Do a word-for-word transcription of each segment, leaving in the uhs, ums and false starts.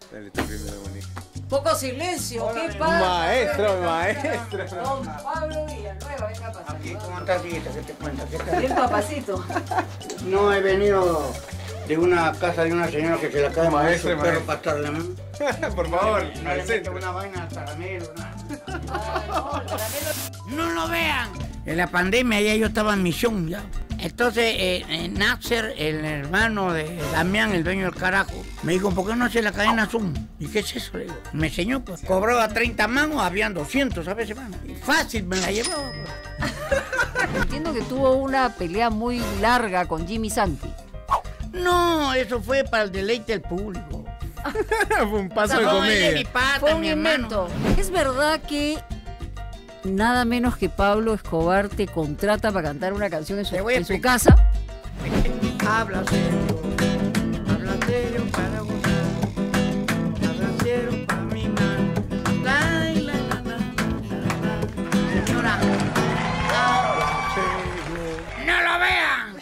Dale, tú primero, Mónica. Poco silencio, Hola, ¿qué pasa? Maestro, maestro. Don Pablo Villanueva, venga a pasar. Aquí, ¿cómo estás, hijita? ¿Qué te cuentas? ¿Qué tal? Bien, papacito. No, he venido de una casa de una señora que se la cae Maestro, su perro maestro. para estarle, ¿no? Por favor, No al le mete centro. una vaina al caramelo, nada. Ah, no, el caramelo. No lo vean. En la pandemia ya yo estaba en misión ya. Entonces, eh, eh, Nasser, el hermano de Damián, el dueño del carajo, me dijo, ¿por qué no hace la cadena Zoom? ¿Y qué es eso? Le digo. Me enseñó, pues. Cobraba treinta mangos, habían doscientos a veces, mano. Y fácil me la llevaba, pues. Entiendo que tuvo una pelea muy larga con Jimmy Santi. No, eso fue para el deleite del público. Fue un paso de No, él es mi comedia. pata, Fue un mi hermano. invento. ¿Es verdad que nada menos que Pablo Escobar te contrata para cantar una canción en su, Te voy a en su explicar. casa? Habla serio, habla serio para gozar, habla serio para mi mano. La, la, la, la, la, la. Señora, habla serio. ¡No lo vean!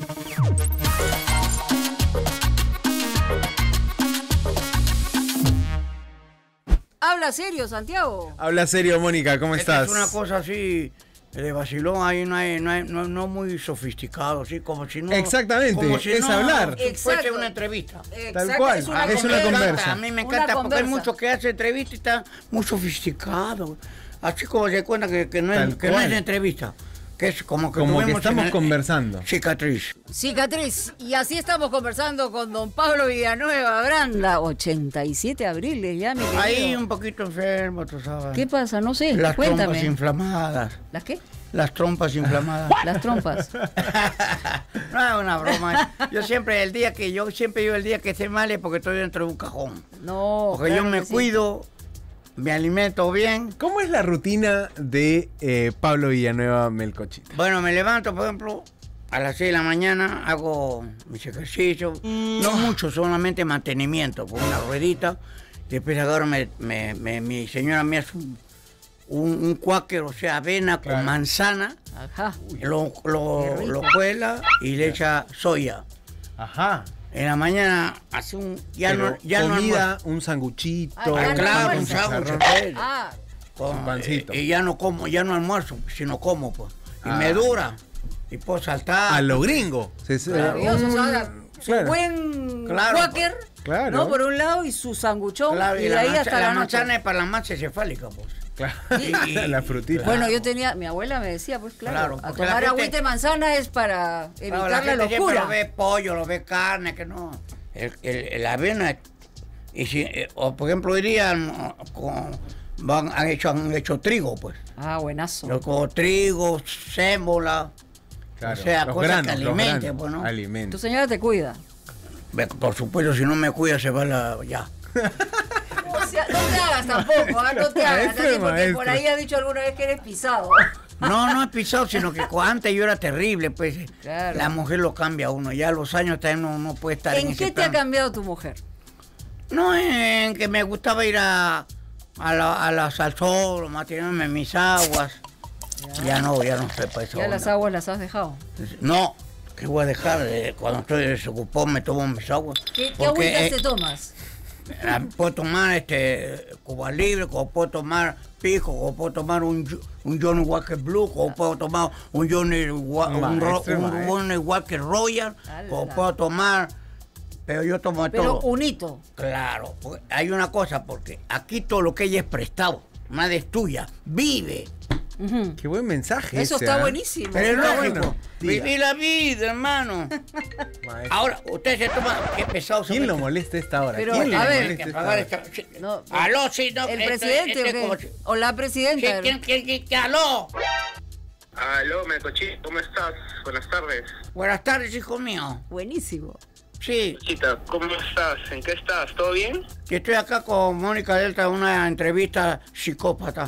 Habla serio, Santiago. Habla serio, Mónica, ¿cómo Esta estás? Es una cosa así de vacilón, ahí no, hay, no, hay, no, no muy sofisticado, así como si no... Exactamente, como si es no hablar. fuese Exacto. una entrevista. Exacto, cual, es una, es una Me encanta, conversa. A mí me Una encanta porque hay conversa. muchos que hacen entrevistas y están muy sofisticados. Así como se cuenta que, que, no, es, Tal que no cual. es entrevista, que es como que, Como que tuvimos estamos en el- conversando. Cicatriz. Cicatriz. Y así estamos conversando con don Pablo Villanueva Branda. ochenta y siete abriles ya, mi querido. Ahí un poquito enfermo, tú sabes. ¿Qué pasa? No sé, Las cuéntame. trompas inflamadas. ¿Las qué? Las trompas inflamadas. Las trompas. No es una broma. Yo siempre, el día que yo, siempre yo el día que esté mal es porque estoy dentro de un cajón. No, Porque claro yo me que sí. cuido, me alimento bien. ¿Cómo es la rutina de eh, Pablo Villanueva Melcochita? Bueno, me levanto, por ejemplo, a las seis de la mañana, hago mis ejercicios. No mucho, solamente mantenimiento, con una ruedita. Después agarro, me, me- me- mi señora me hace un, un, un cuáquer, o sea, avena Claro. con manzana. Ajá. Lo, lo, Qué rico. lo cuela y le echa soya. Ajá. En la mañana hace un... Ya Pero no, ya no comida, almuerzo. un sanguchito, Ah, ya Ah, no un claro, pan un con almuerza. sándwich. chicharrón. Ah, Con- Un pancito. Y ya no como, ya no almuerzo, sino como, pues. Y Ah. me dura. Y puedo saltar. A lo gringo. Se- se- maravilloso. O sea, un- su claro. buen Claro, quaker, claro. ¿no? Por un lado, y su sanguchón, Claro, y y de la, ahí mancha- hasta la la noche. manzana es para la mancha cefálica, pues. Claro. Y- La frutita. Bueno, yo tenía, mi abuela me decía, pues claro, Claro, a porque tomar la gente- agüita de manzana es para evitar Claro, la, gente siempre locura. lo ve pollo, lo ve carne, que no. El, el- el avena, y si, eh, o por ejemplo, hoy día no, con, van, han, hecho, han hecho trigo, pues. Ah, buenazo. Lo- Como trigo, sémola, Claro, o sea, los cosas granos, que los alimenten, granos, pues, ¿no? Tu alimentos. señora te cuida. Ve, por supuesto, si no me cuida se va la... ya. O sea, no te hagas tampoco, ¿ah? No te hagas, Maestro, así, porque maestro. por ahí has dicho alguna vez que eres pisado. No, no he pisado, sino que cu- antes yo era terrible, pues. Claro. La mujer lo cambia a uno, ya a los años también uno no puede estar en, ¿En ese qué te ha plan. cambiado tu mujer? No, en que me gustaba ir a, a, la, a las al sol, mantenerme en mis aguas. Ya no, ya no estoy para esa Ya onda. las aguas las has dejado. No, que voy a dejar, eh, cuando estoy desocupado me tomo mis aguas. ¿Qué, qué Porque, agüitas eh, te tomas? Ah, puedo tomar este Cuba Libre, como puedo tomar Pico, como puedo tomar un, Jo- un Johnny Walker Blue, como puedo tomar un Johnny, Wa- un, Ro- Maestro, un maestro. Johnny Walker Royal, como Ala. puedo tomar, pero yo tomo de Pero todo. un hito. Claro, porque hay una cosa, porque aquí todo lo que ella es prestado, nada es tuya, vive. Ujú. Qué buen mensaje. Eso ese, está ¿ah? buenísimo. Pero es Está lógico, bueno. Diga. viví la vida, hermano. Maestro. Ahora, usted se toma, qué pesado se ¿Quién mete. lo molesta a esta hora? Pero, ¿Quién le a ver, molesta Que a esta apagar hora? esta- sí. No, Aló, sí, no. ¿El este- presidente este o qué? como si- ¿O la Sí, presidenta? ¿quién, quién, quién, quién? Aló. Aló, Melcochita, ¿cómo estás? Buenas tardes. Buenas tardes, hijo mío. Buenísimo. Sí, Chita, ¿cómo estás? ¿En qué estás? ¿Todo bien? que estoy acá con Mónica Delta en una entrevista psicópata.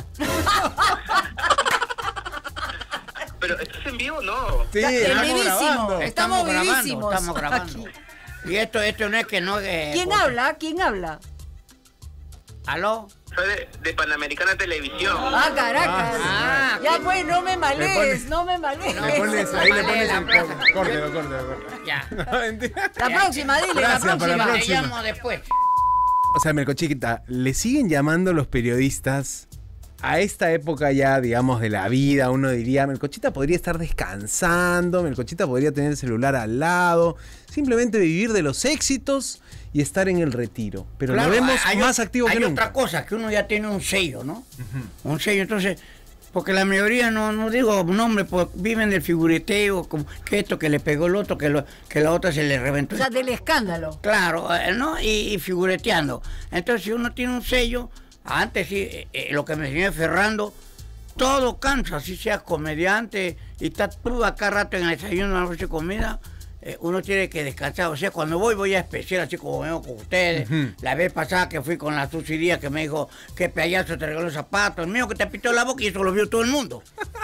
¿Pero estás en vivo? No. Sí, En estamos vivísimo. grabando. Estamos grabando, vivísimos estamos grabando. aquí. Y esto, esto no es que no... eh, ¿Quién porque- habla? ¿Quién habla? ¿Aló? Soy de, de Panamericana Televisión. Ah, Caracas. Ah, ya pues, no me malees, pones- no me malees. Le pones, ahí le pones La el plaza. corte. Córtelo, córtelo, córtelo. Ya. No, mentira. La próxima, dile, Gracias, la para la próxima. Te próxima. llamo después. O sea, Melcochita, ¿le siguen llamando los periodistas a esta época ya, digamos, de la vida? Uno diría, Melcochita podría estar descansando, Melcochita podría tener el celular al lado, simplemente vivir de los éxitos y estar en el retiro. Pero Claro, lo vemos hay, más activo hay que nunca. otra cosa, que uno ya tiene un sello, ¿no? Uh-huh. Un sello, entonces, porque la mayoría, no, no digo nombre, pues viven del figureteo, como que esto, que le pegó el otro, que, lo, que la otra se le reventó. O sea, del escándalo. Claro, eh, ¿no? Y, y figureteando. Entonces, si uno tiene un sello, antes sí, eh, eh, lo que me enseñó Ferrando, todo cansa, así seas comediante y estás tú acá rato en el desayuno, en la noche comida, eh, uno tiene que descansar. O sea, cuando voy, voy a especial, así como vengo con ustedes. Uh-huh. La vez pasada que fui con la Susi Díaz, que me dijo, qué payaso te regaló zapatos, el mío que te pintó la boca, y eso lo vio todo el mundo.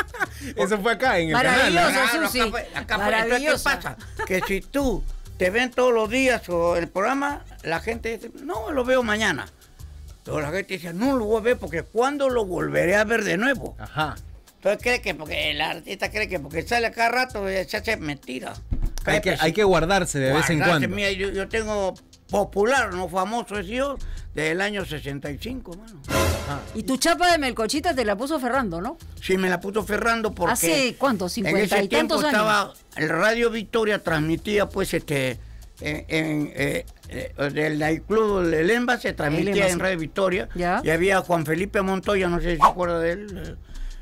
Eso fue acá en el Maravilloso, canal. Claro, Susi. acá fue, acá fue. Entonces, ¿qué pasa? Que si tú te ven todos los días o el programa, la gente dice, no, lo veo mañana. Pero la gente dice, no lo voy a ver porque ¿cuándo lo volveré a ver de nuevo? Ajá. Entonces cree que porque el artista cree que porque sale cada rato se hace mentira. Hay que, hay que guardarse de vez en cuando. Mira, yo, yo tengo popular, no famoso, es yo, desde el año sesenta y cinco, mano. Ajá. Y tu chapa de Melcochita te la puso Ferrando, ¿no? Sí, me la puso Ferrando porque... ¿Hace cuánto? ¿cincuenta y tantos años? Estaba, el Radio Victoria transmitía, pues, este... En, en eh, eh, del nightclub El Emba se transmitía en Radio Victoria. ¿Ya? Y había Juan Felipe Montoya, no sé si se acuerda de él.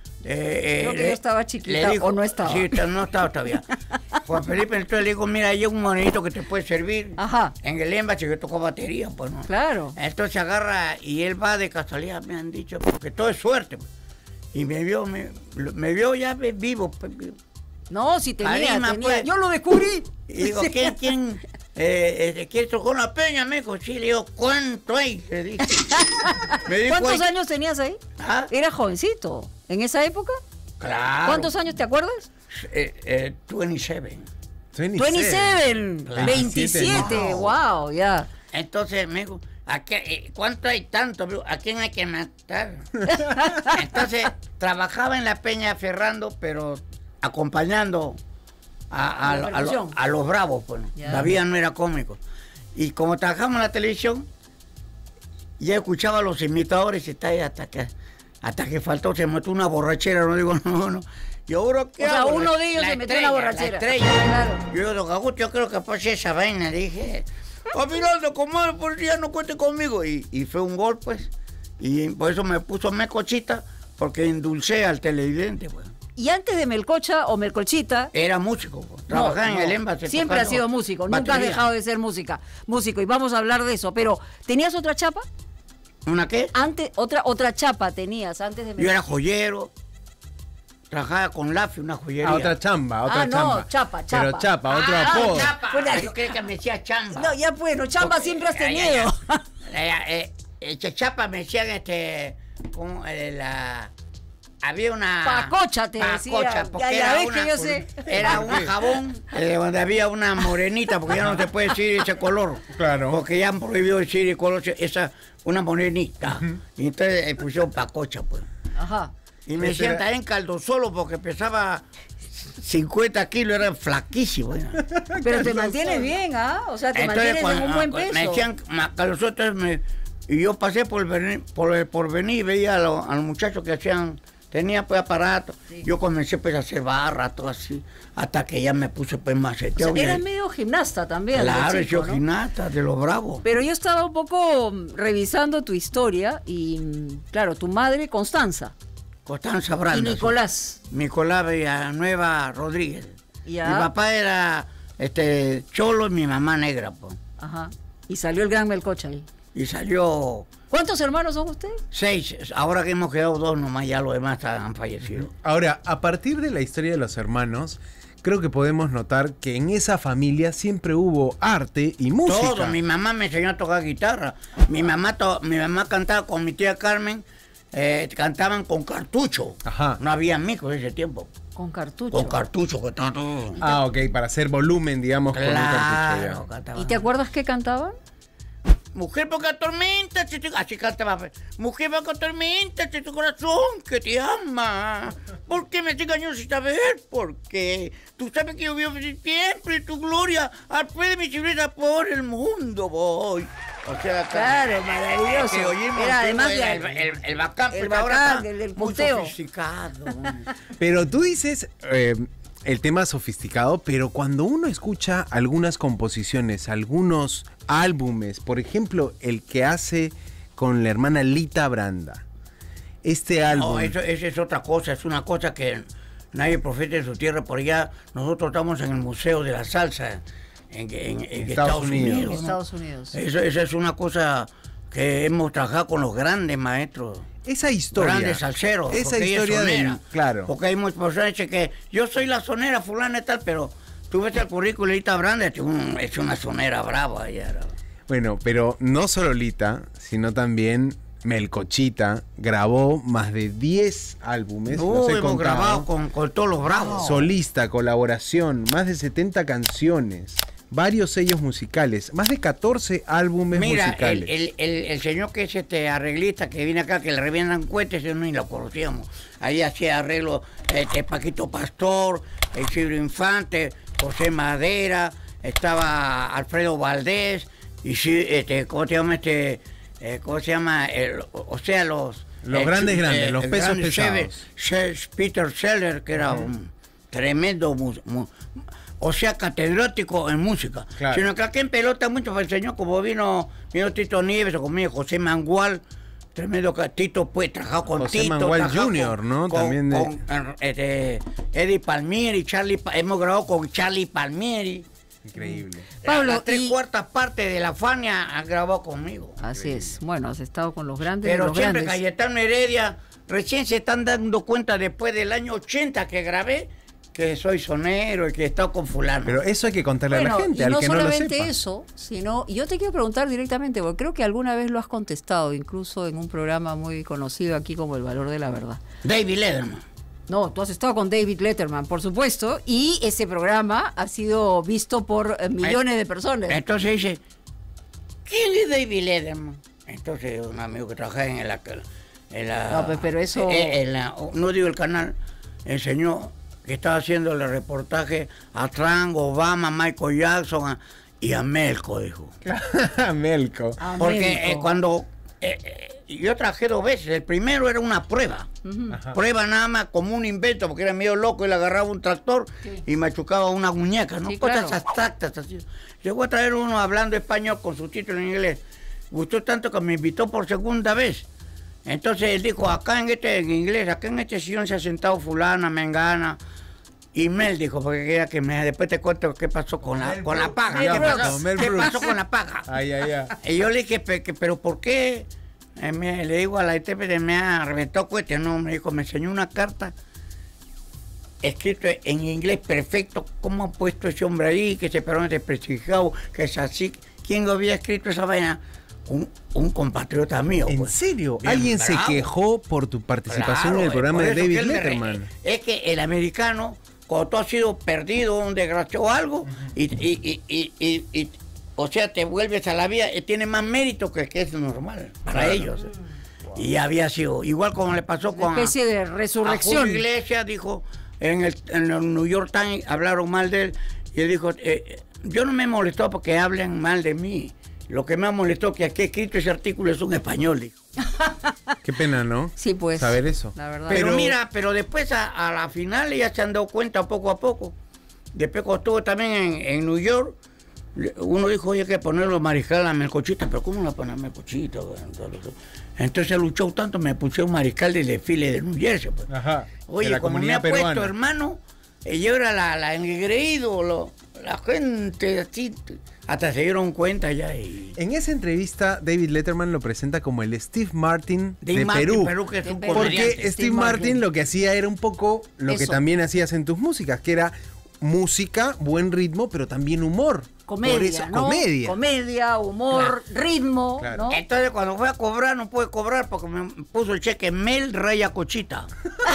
Eh, Creo eh, que yo estaba chiquita dijo, o no estaba. Sí, no estaba todavía. Juan Felipe entonces le dijo, mira, hay un monedito que te puede servir. Ajá. En el Emba, que tocó batería, pues no. Claro. Entonces agarra y él va de casualidad, me han dicho, porque todo es suerte. Pues. Y me vio, me, me vio ya vivo. Pues, no, si tenía, Arima, tenía. Pues. Yo lo descubrí. Y digo, ¿quién, quién? Eh, eh, ¿Quién tocó la peña? Me dijo, sí, le digo, ¿cuánto hay? Le dije. Me dijo, ¿Cuántos hay... años tenías ahí? ¿Ah? Era jovencito. ¿En esa época? Claro. ¿Cuántos años te acuerdas? Eh, eh, veintisiete. veintisiete. Claro. veintisiete, no. Wow, ya. Entonces me dijo, ¿a qué, eh, ¿cuánto hay tanto? ¿A quién hay que matar? Entonces, trabajaba en la peña Ferrando, pero acompañando a, a, a, a, lo, a los bravos, pues. Todavía no era cómico. Y como trabajamos en la televisión, ya escuchaba a los imitadores y está ahí hasta que, hasta que faltó, se metió una borrachera, no digo, no, no. Y ahora, ¿qué o sea, hago? uno de ellos la se metió estrella, una borrachera. La estrella. Claro. Yo digo, don Augusto, yo creo que pase esa vaina, dije. A Miranda, comadre, por si ya no cuente conmigo. Y, y fue un gol, pues. Y por eso me puso Melcochita, porque endulcé al televidente, pues. Y antes de Melcocha o Melcochita... Era músico, pues. Trabajaba no, no. en el Emba. Siempre has sido músico, batería. Nunca has dejado de ser música, músico. Y vamos a hablar de eso. Pero, ¿tenías otra chapa? ¿Una qué? Antes, otra, otra chapa tenías antes de Melcocha. Yo era joyero. Trabajaba con Lafi, una joyería. Ah, otra chamba, otra ah, chamba. no, chapa, chapa. Pero chapa, otro ah, apodo. Chapa. Pues, ah, yo creía que me decía chamba. No, ya bueno, chamba Porque, siempre has tenido. Ya, ya, ya. Eh, eh, chapa me decían este, como eh, la... Había una... Pacocha te pacocha, decía. Ya, ya era ves una, que yo sé. Era un jabón eh, donde había una morenita, porque ya no se puede decir ese color. Claro. Porque ya han prohibido decir el color, esa, una morenita. Uh-huh. Y entonces eh, pusieron pacocha, pues. Ajá. Y me decían también en caldo solo porque pesaba cincuenta kilos, era flaquísimo. ¿eh? Pero te mantienes bien, ¿ah? O sea, te entonces, mantienes cuando, en un buen peso. Me decían caldo solo, entonces me, y yo pasé por venir, por, por venir y veía a, lo, a los muchachos que hacían, tenía pues aparato. Sí. Yo comencé pues a hacer barra, todo así, hasta que ya me puse pues más seteado. O sea, eras medio gimnasta también. Claro, chico, yo ¿no? gimnasta, de los bravos. Pero yo estaba un poco revisando tu historia y, claro, tu madre, Constanza. Constanza Branda. Y Nicolás. Sí. Nicolás Villanueva Rodríguez. ¿Ya? Mi papá era este cholo y mi mamá negra, pues. Ajá. Y salió el gran Melcocha ahí. Y salió... ¿Cuántos hermanos son ustedes? Seis. Ahora que hemos quedado dos nomás, ya los demás han fallecido. Ahora, a partir de la historia de los hermanos, creo que podemos notar que en esa familia siempre hubo arte y música. Todo. Mi mamá me enseñó a tocar guitarra. Mi mamá, to... mi mamá cantaba con mi tía Carmen. Eh, cantaban con cartucho. Ajá. No había micros en ese tiempo. Con cartucho. Con cartucho, que estaba todo. Ah, ok, para hacer volumen, digamos, claro, con un cartucho. Ya. ¿Y te acuerdas qué cantaban? Mujer porque atormenta, así cantaba. Mujer porque atormenta tu corazón que te ama. ¿Por qué me engañó sin saber? Porque tú sabes que yo vivo siempre tu gloria al pie de mi civilidad por el mundo voy. O sea, Claro, maravilloso. que oímos Era además de- el, el, el bacán, el porque ahora bacán, está el del muy punteo. sofisticado. Pero tú dices eh, el tema sofisticado, pero cuando uno escucha algunas composiciones, algunos álbumes, por ejemplo, el que hace con la hermana Lita Branda, este álbum... No, eso, eso es otra cosa, es una cosa que nadie profeta en su tierra. Por allá nosotros estamos en el Museo de la Salsa en, en- en Estados Estados, Unidos. Unidos. En ¿no? Estados Unidos. Eso, eso es una cosa que hemos trabajado con los grandes maestros. Esa historia... Grandes salseros. Esa porque ella es historia sonera. del... Claro. Porque hay muchas personas que dicen que yo soy la sonera fulana y tal, pero tú ves el currículo de Lita Branda, es, un- es una sonera brava. Ella, ¿no? Bueno, pero no solo Lita, sino también Melcochita grabó más de diez álbumes. No, los he hemos contado. grabado con, con todos los bravos. Solista, colaboración, más de setenta canciones, varios sellos musicales, más de catorce álbumes Mira, el, musicales. el, el, el señor que es este arreglista que viene acá, que le revientan cohetes, ese no ni lo conocíamos. Ahí hacía arreglo este, Paquito Pastor, Isidro Infante, José Madera, estaba Alfredo Valdés, y sí, este, ¿cómo se llama este? Eh, ¿Cómo se llama? El, o, o sea, los... Los grandes, grandes, los el pesos grande pesados. Seve- Se- Peter Seller, que era un tremendo... mu- mu- o sea, catedrático en música. Claro. Sino que aquí en pelota mucho me enseñó, como vino, vino Tito Nieves, o conmigo José Mangual, tremendo ca- Tito, pues, trabajado con José Tito. Mangual trabajado junior, con- ¿no? con- También de- con, eh, este, Eddie Palmieri, Charlie, Pa- hemos grabado con Charlie Palmieri. Increíble. Pablo, Las tres y- cuartas partes de la Fania han grabado conmigo. Así es. Bueno, has estado con los grandes de Pero los siempre grandes. Cayetano Heredia, recién se están dando cuenta después del año ochenta que grabé, que soy sonero y que he estado con fulano. Pero eso hay que contarle Bueno, a la gente, y al no que no lo solamente sepa. eso, sino, y yo te quiero preguntar directamente, porque creo que alguna vez lo has contestado, incluso en un programa muy conocido aquí como El Valor de la Verdad. David Letterman. No, tú has estado con David Letterman, por supuesto, y ese programa ha sido visto por eh, millones de personas. Entonces dice, ¿quién es David Letterman? Entonces un amigo que trabaja en la... En la No, pues, pero eso- eh, en la- no digo el canal, enseñó que estaba haciendo el reportaje a Trump, Obama, Michael Jackson a- y a Melco, dijo. Melco. Ah, Porque médico. eh, cuando eh, eh, yo trabajé dos veces, el primero era una prueba, prueba nada más como un invento, porque era medio loco, él agarraba un tractor Sí. y machucaba una muñeca, ¿no? Sí, Cosas claro. abstractas así. Llegó a traer uno hablando español con subtítulos en inglés, gustó tanto que me invitó por segunda vez. Entonces él dijo, acá en este, en inglés, acá en este sillón se ha sentado fulana, mengana. Y Mel dijo, porque quería que me, después te cuento qué pasó con la, Mel con la Brooks. paga. Mel ¿Qué Brooks. pasó? Mel ¿Qué Brooks. pasó con la paga? Ay, ay, ay. Y yo le dije, "Pe- que, pero ¿por qué? Eh, me- le digo a la intérprete, me ha reventado cohete. No, me dijo, me enseñó una carta escrito en inglés perfecto. ¿Cómo ha puesto ese hombre ahí? Que ese peruano es desprestigiado, que es así. ¿Quién había escrito esa vaina? Un, un compatriota mío. ¿En pues. serio? Bien ¿Alguien bravo. se quejó por tu participación Claro, en el programa por de eso David que él me re- Letterman? Es que el americano, cuando tú has sido perdido, un desgraciado o algo, y, y, y, y, y- y- o sea, te vuelves a la vida, eh, tiene más mérito que el que es normal para ellos. Y había sido, igual como le pasó con... Una especie de a resurrección. Julio Iglesias, dijo, en el, en el New York Times hablaron mal de él, y él dijo, eh, yo no me molestó porque hablen mal de mí. Lo que me ha molestado que aquí escrito ese artículo es un español, dijo. Qué pena, ¿no? Sí, pues. Saber eso. La verdad. Pero, Pero- mira, pero después a, a la final ya se han dado cuenta poco a poco. Después cuando estuvo también en, en New York, le- uno dijo, oye, hay que ponerlo mariscal a Melcochita, pero ¿cómo la poner a Melcochita? Bueno, entonces, entonces luchó tanto, me puse un mariscal del desfile de New Jersey. Pues. Ajá. Oye, de la como me comunidad ha puesto, peruana. hermano, eh, yo era la, la engreído, lo- la gente así, hasta se dieron cuenta ya. Y, En esa entrevista, David Letterman lo presenta como el Steve Martin Dave de Martin, Perú. Perú, que es De un Perú. Porque comediante. Steve, Steve Martin, Martin lo que hacía era un poco lo que Eso. también hacías en tus músicas, que era música, buen ritmo, pero también humor. Comedia, Por eso, ¿no? comedia. Comedia, humor, ritmo, Claro. ¿no? Entonces cuando fue a cobrar no pude cobrar porque me puso el cheque Mel Raya Cochita.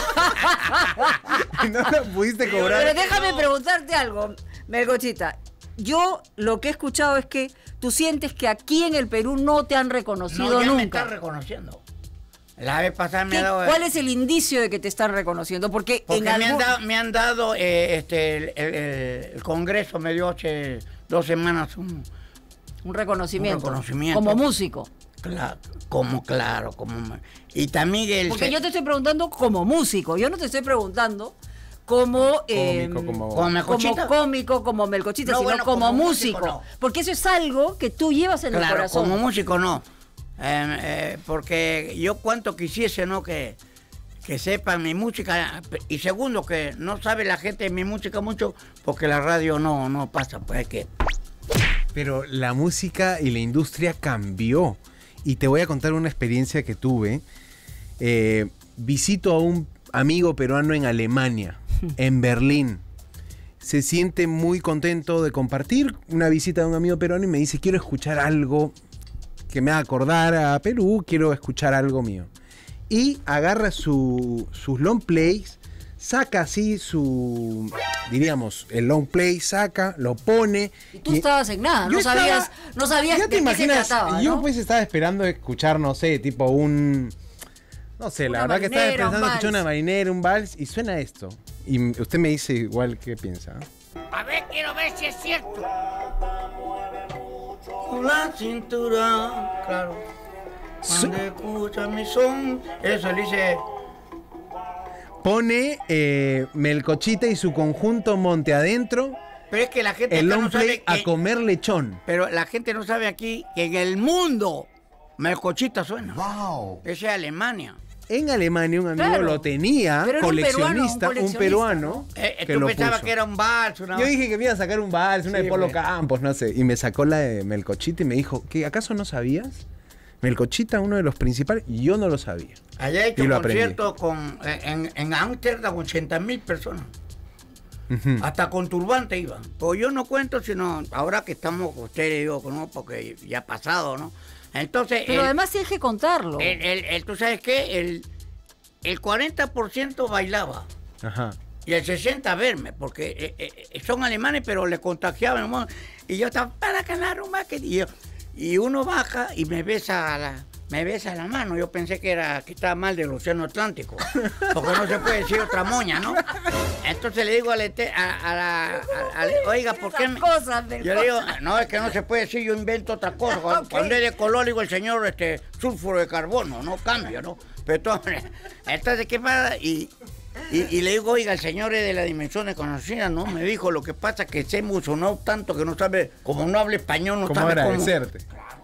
no lo pudiste cobrar. Pero déjame preguntarte algo, Melcochita. Yo lo que he escuchado es que tú sientes que aquí en el Perú no te han reconocido No, ya me nunca. está reconociendo. La vez pasada me ¿Qué- ha dado... ¿Cuál es el indicio de que te están reconociendo? Porque, Porque en me, han algún... dado, me han dado, eh, este, el, el- el- el Congreso me dio hace dos semanas un, Un reconocimiento. Un reconocimiento. Como músico. Claro, como claro, como... Y también el... Porque yo te estoy preguntando como músico, yo no te estoy preguntando como... eh, Cómico, como- Como Melcochita. como cómico, como Melcochita, No, sino bueno, como, como músico. músico, no. Porque eso es algo que tú llevas en el Claro, corazón. como músico no. Eh, eh, porque yo cuanto quisiese, ¿no? Que, que sepan mi música. Y segundo, que no sabe la gente mi música mucho, porque la radio no, no pasa. Pues es que... Pero la música y la industria cambió. Y te voy a contar una experiencia que tuve. Eh, visito a un amigo peruano en Alemania, en Berlín. Se siente muy contento de compartir una visita de un amigo peruano y me dice, quiero escuchar algo que me haga acordar a Perú, quiero escuchar algo mío. Y agarra su, sus long plays, saca así su, diríamos, el long play, saca, lo pone. Y tú estabas en nada, no Yo estaba- sabías, no sabías ya de te qué imaginas, se trataba, yo ¿no? pues estaba esperando escuchar, no sé, tipo un... No sé, la Una verdad que estaba marinera, un pensando escuchar vals. una marinera, un vals, y suena esto. Y m- usted me dice igual qué piensa. A ver, quiero ver si es cierto. Con la cintura, claro. Su- Cuando escucha mi son, eso le dice... Pone eh, Melcochita y su conjunto Monte Adentro, Pero es que la gente el acá long no play sabe a que... comer lechón. Pero la gente no sabe aquí que en el mundo Melcochita suena. Wow. Esa es Alemania. En Alemania un amigo Claro. lo tenía, Pero era un peruano, un coleccionista, un coleccionista, peruano, Eh, eh, que tú lo pensabas puso. que era un vals, una... Yo dije que me iba a sacar un vals, una Sí, de Polo pues. Campos, no sé. Y me sacó la de Melcochita y me dijo, ¿qué, ¿acaso no sabías? Melcochita, uno de los principales, y yo no lo sabía. Allá he Y hecho lo aprendí. conciertos con, en, en Ámsterdam, ochenta mil personas. Ujú. Hasta con turbante iban. Pues yo no cuento, sino ahora que estamos con ustedes, yo, ¿no? Porque ya ha pasado, ¿no? Entonces, Pero el- además tienes que contarlo. el, el- el- ¿tú sabes qué? El, el cuarenta por ciento bailaba. Ajá. Y el sesenta verme, porque eh, eh, son alemanes, pero le contagiaban. ¿no? Y yo estaba, para ganar un que y, yo- y uno baja y me besa la, me besa la mano. Yo pensé que era que estaba mal del Océano Atlántico, porque no se puede decir otra moña, ¿no? Entonces le digo a, la, ete- a, a la, a- a- oiga, ¿por qué me...? Cosas del- Yo le digo, no, es que no se puede decir, yo invento otra cosa. Cuando, Ok. cuando es de color, digo el señor este, sulfuro de carbono, no cambia, ¿no? Pero entonces, entonces, ¿qué pasa? Y, y, y le digo, oiga, el señor es de la dimensión desconocida, ¿no? Me dijo, lo que pasa es que se emocionó tanto que no sabe, como no habla español, no ¿Cómo sabe cómo... agradecerte?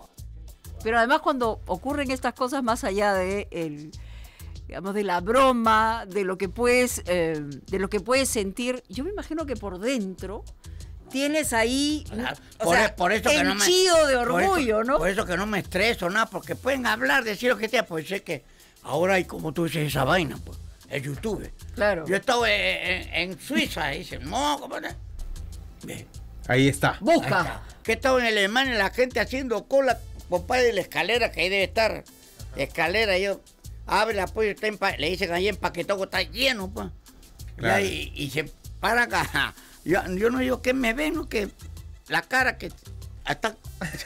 Pero además cuando ocurren estas cosas más allá de el, digamos, de la broma, de lo que puedes, eh, de lo que puedes sentir, yo me imagino que por dentro tienes ahí, Claro, o por, sea, e- por eso que no me, henchido de por orgullo, eso- ¿no? Por eso que no me estreso, nada, porque pueden hablar, decir lo que sea, pues sé que ahora hay, como tú dices, esa vaina, pues, el YouTube. Claro. Yo he estado en, en- en Suiza, y dicen, no, ¿cómo no? Ve, Ahí está. ahí Busca. está. Que he estado en Alemania, la gente haciendo cola, compadre, de la escalera, que ahí debe estar, la escalera, yo, abre la pues, está empa- le dicen ahí empaquetado, está lleno, pues. Claro. Ya, y, y se para acá. Yo, yo no digo que me ven, ¿no? Que la cara que hasta...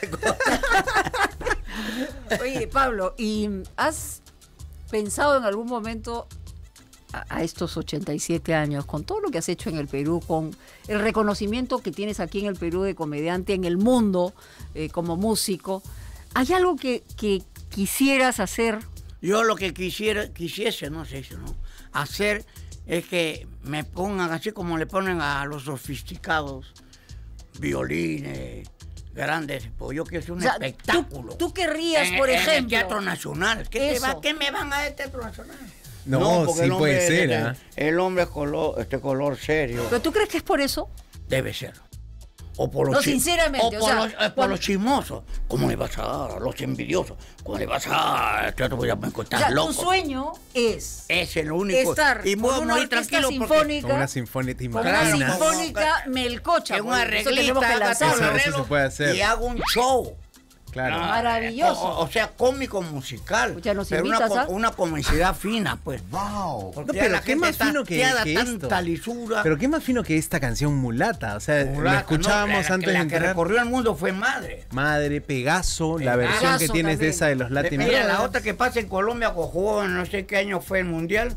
Oye, Pablo, ¿y has pensado en algún momento a, a estos ochenta y siete años, con todo lo que has hecho en el Perú, con el reconocimiento que tienes aquí en el Perú de comediante, en el mundo, eh, como músico, ¿hay algo que, que quisieras hacer? Yo lo que quisiera, quisiese, no sé si no, hacer es que me pongan así como le ponen a los sofisticados, violines, grandes, pues yo quiero hacer un O sea, tú- espectáculo. tú querrías, En- por en el ejemplo, Teatro Nacional. ¿Qué, te eso. va- ¿Qué me van a dar Teatro Nacional? No, porque sí el hombre puede es- ser, el, ¿ah? el hombre es color, este color serio. ¿Pero tú crees que es por eso? Debe ser. O por los No, chi- sinceramente, O o por, sea, los, eh, por cuando- los chismosos. ¿Cómo le vas a dar a los envidiosos? ¿Cómo le vas a dar? Te voy a O encontrar sea, loco. tu sueño es Ese es lo único. estar y con voy a una morir orquesta tranquilo porque sinfónica, Con una sinfónica, ¿te con una Claro, imaginas? como- sinfónica melcocha. que un pues, eso tenemos arreglista que haga lanzarlo. su Eso- eso arreglo se puede hacer. y hago un show. Claro. No, Maravilloso. O, o sea, cómico musical. Escucha, ¿nos pero una, invitas, co- ah? una comicidad fina, pues. Wow. Porque No, ya pero la qué gente más está fino que, hastiada, que tanta esto. lisura. Pero qué más fino que esta canción Mulata. O sea, Mulata, la escuchábamos no, la- antes la de que entrar. recorrió el mundo fue Madre. Madre, Pegaso, la versión que Pegaso tienes de también. esa de los Latin Mira, la Brothers. otra que pasa en Colombia, que jugó en no sé qué año fue el Mundial,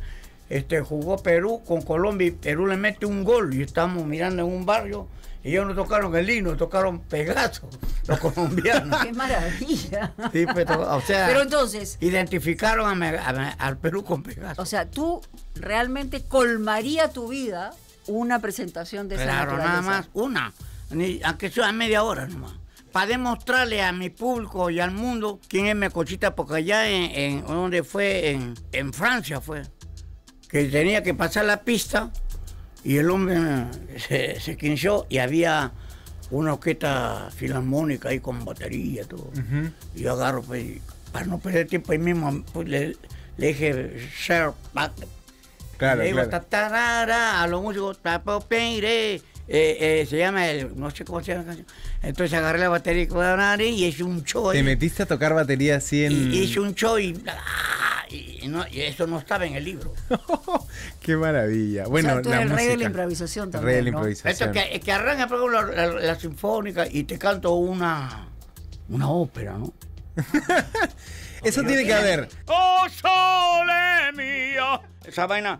este, jugó Perú con Colombia y Perú le mete un gol y estamos mirando en un barrio y ellos no tocaron el himno, tocaron Pegaso, los colombianos. ¡Qué maravilla! Sí, pero, o sea, pero entonces... identificaron a me, a me, al Perú con Pegaso. O sea, tú realmente colmaría tu vida una presentación de esa Claro, naturaleza. nada más, una, ni, aunque sea media hora nomás. Para demostrarle a mi público y al mundo quién es Melcochita, porque allá en, en donde fue, en, en Francia fue, que tenía que pasar la pista y el hombre se, se quinció y había una orquesta filarmónica ahí con batería y todo. Uh-huh. Y yo agarro, pues, para no perder tiempo ahí mismo, pues, le, le dije, share back. Claro, le digo, claro. tatarara, a los músicos, tapopeire. Eh, eh, se llama, el, no sé cómo se llama la canción. Entonces agarré la batería y hice un show. ¿Te ahí. metiste a tocar batería así en...? Y hice un show y, ah, y, no, y eso no estaba en el libro. ¡Qué maravilla! Bueno, o sea, tú la eres el rey música. de la improvisación El también, rey de la ¿no? improvisación. Esto que, que arranca por ejemplo, la, la, la sinfónica y te canto una, una ópera, ¿no? Eso tiene que haber. ¡Oh, sole mío! Esa vaina...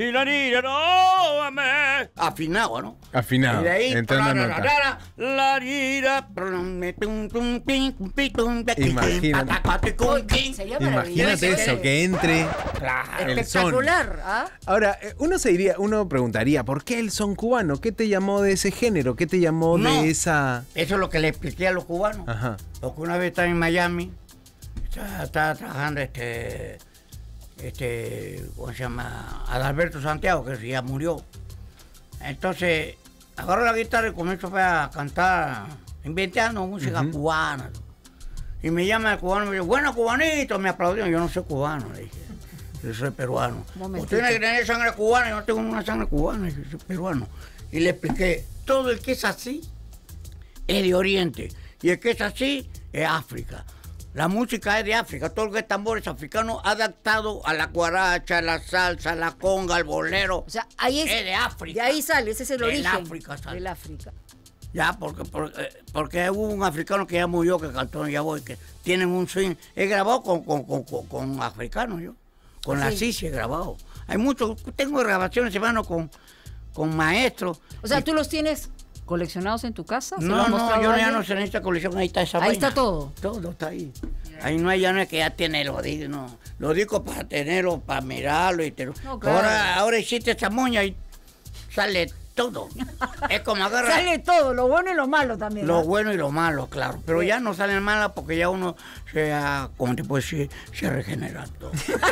Afinado, ¿no? Afinado, Y de ahí, entrando en nota. Imagínate. Sería maravilloso. Imagínate eso, que entre Claro. el son. Espectacular, ¿ah? Ahora, eh, uno se diría, uno preguntaría, ¿por qué el son cubano? ¿Qué te llamó de ese género? ¿Qué te llamó No. de esa...? Eso es lo que le expliqué a los cubanos. Ajá. Porque una vez estaba en Miami, estaba, estaba trabajando este, este, ¿cómo se llama? Adalberto Santiago, que ya murió. Entonces, agarró la guitarra y comenzó a cantar, inventando música uh-huh. cubana. Y me llama el cubano y me dice, bueno, cubanito, me aplaudió. Yo no soy cubano, le dije. Yo soy peruano. Usted tiene que tener sangre cubana, yo no tengo una sangre cubana, yo soy peruano. Y le expliqué, todo el que es así es de Oriente. Y el que es así es África. La música es de África, todo lo que es tambores africanos adaptado a la guaracha, a la salsa, a la conga, al bolero. O sea, ahí es, es de África. De ahí sale, ese es el del origen. África sale. Del África. Ya, porque, porque, porque hubo un africano que ya murió, que cantó en Yaboy, que tienen un swing. He grabado con, con, con, con, con africanos yo, con sí. la Sisi he grabado. Hay muchos, tengo grabaciones, hermano, con, con maestros. O sea, y, ¿tú los tienes coleccionados en tu casa? No, no, yo ya no sé en esta colección, ahí está esa Ahí vaina. Está todo. Todo está ahí. Ahí no hay, ya no es que ya tiene los discos, no. Los discos para tenerlo, para mirarlo y tenerlo. No, claro. Ahora, ahora existe esa moña y sale todo. Es como agarra. Sale todo, lo bueno y lo malo también. Lo ¿no? bueno y lo malo, claro. Pero sí. Ya no salen malas porque ya uno se ha, como te puedo decir, se ha regenerado.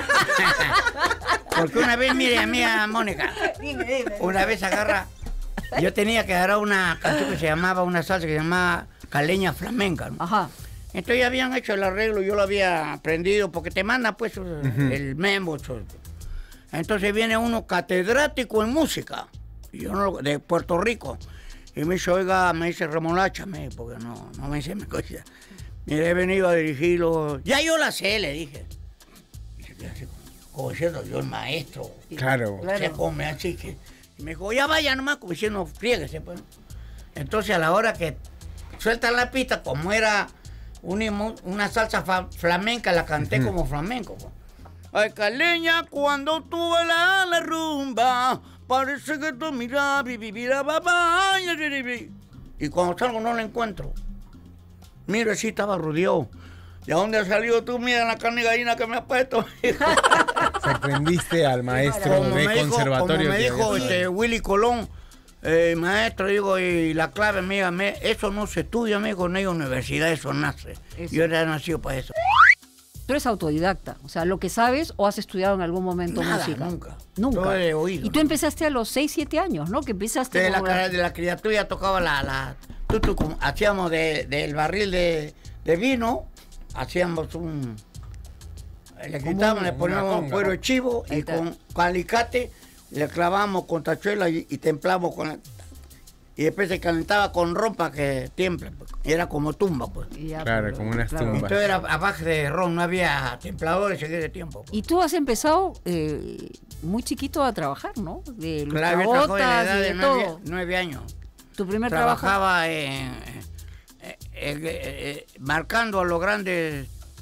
Porque una vez, mire, a mí, a Mónica, dime, dime, una vez agarra. Yo tenía que agarrar una canción que se llamaba, una salsa que se llamaba Caleña Flamenca, ¿no? Ajá. Entonces ya habían hecho el arreglo, yo lo había aprendido, porque te manda pues uh-huh. el memo. Entonces viene uno catedrático en música, y yo no, de Puerto Rico, y me dice, oiga, me dice, remoláchame, porque no, no me dice mi cosa. Mire, he venido a dirigirlo, ya yo la sé, le dije. Dice, como diciendo, yo el maestro. Claro. O sea, como me así que... Y me dijo, ya vaya nomás, como diciendo, fríguese, pues. Entonces a la hora que sueltan la pista, como era una, una salsa flamenca, la canté uh-huh. como flamenco. Pues. Ay, caleña, cuando tuve la, la rumba, parece que tú miras, vivirá, papá. Y cuando salgo no la encuentro. Mira, sí estaba rodeado. ¿De dónde has salido tú? Mira la carne gallina que me has puesto. Sorprendiste al maestro como de me dijo, conservatorio. Como me dijo este, Willy Colón, eh, maestro, digo, y la clave, amiga, me, eso no se estudia, amigo, no hay universidad, eso nace. Eso. Yo era nacido para eso. Tú eres autodidacta, o sea, lo que sabes o has estudiado en algún momento Nada, música. nunca. Nunca. Todo de oído. Y tú empezaste a los seis, siete años, ¿no? Que empezaste de la, la... de la criatura tocaba la... la tú, tú, como, hacíamos de, del barril de, de vino, hacíamos un... Le quitábamos, le poníamos cuero de chivo y con, con alicate le clavamos con tachuela y, y templamos con la, y después se calentaba con ron para que tiemble, pues. Y era como tumba, pues. Ya, claro, pero, como unas claro. tumbas. Entonces era a base de ron, no había templadores en ese tiempo. Pues. Y tú has empezado eh, muy chiquito a trabajar, ¿no? De claro, yo trabajaba a la edad de, de nueve, todo. nueve años. Tu primer Trabajaba trabajo. en, eh, eh, eh, marcando a los grandes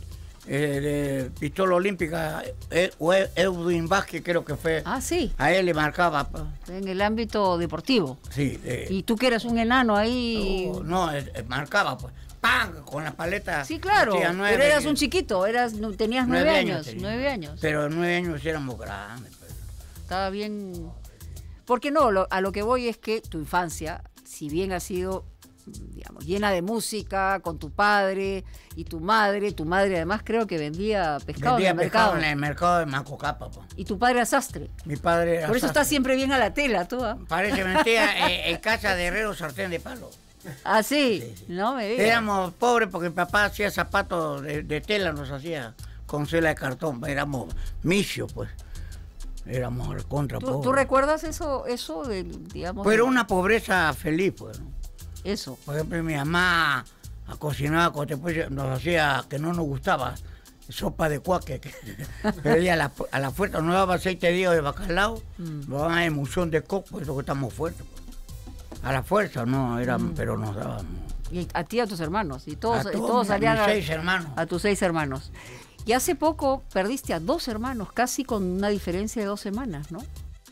eh, de pistola olímpica, eh, eh, Edwin Vázquez creo que fue. Ah, sí. A él le marcaba. Pues. En el ámbito deportivo. Sí. Eh, y tú que eras un enano ahí. Oh, no, eh, eh, marcaba pues. ¡Pam! Con la paleta. Sí, claro. Nueve, pero eras un chiquito, eras, tenías nueve, nueve años. años nueve años. Pero nueve años éramos grandes. Pues. Estaba bien. Porque no, lo, a lo que voy es que tu infancia, si bien ha sido, digamos, llena de música, con tu padre y tu madre, tu madre además creo que vendía pescado vendía en el pescado mercado. en el mercado de Macocapa. Po. Y tu padre era sastre. Mi padre era Por eso sastre. estás siempre bien a la tela, tú. ¿eh? Parece mentira, eh, en casa de herrero sartén de palo. Ah, sí, sí, sí. No me digas. Éramos pobres porque mi papá hacía zapatos de, de tela, nos hacía con cela de cartón. Éramos misios, pues. Éramos contra ¿Tú, pobres. ¿Tú recuerdas eso, eso del, digamos? Pero de... una pobreza feliz, pues. ¿no? Eso. Por ejemplo, mi mamá cocinaba, después nos hacía que no nos gustaba, sopa de cuaque. Que, pero ella a la, a la fuerza nos daba aceite de hígado de bacalao, mm. nos daban emulsión de coco, por eso que estamos fuertes. Pues. A la fuerza, no, era, mm. pero nos daban. Y a ti, a tus hermanos, y todos, a y todos salían a mis seis hermanos. A tus seis hermanos. Y hace poco perdiste a dos hermanos, casi con una diferencia de dos semanas, ¿no?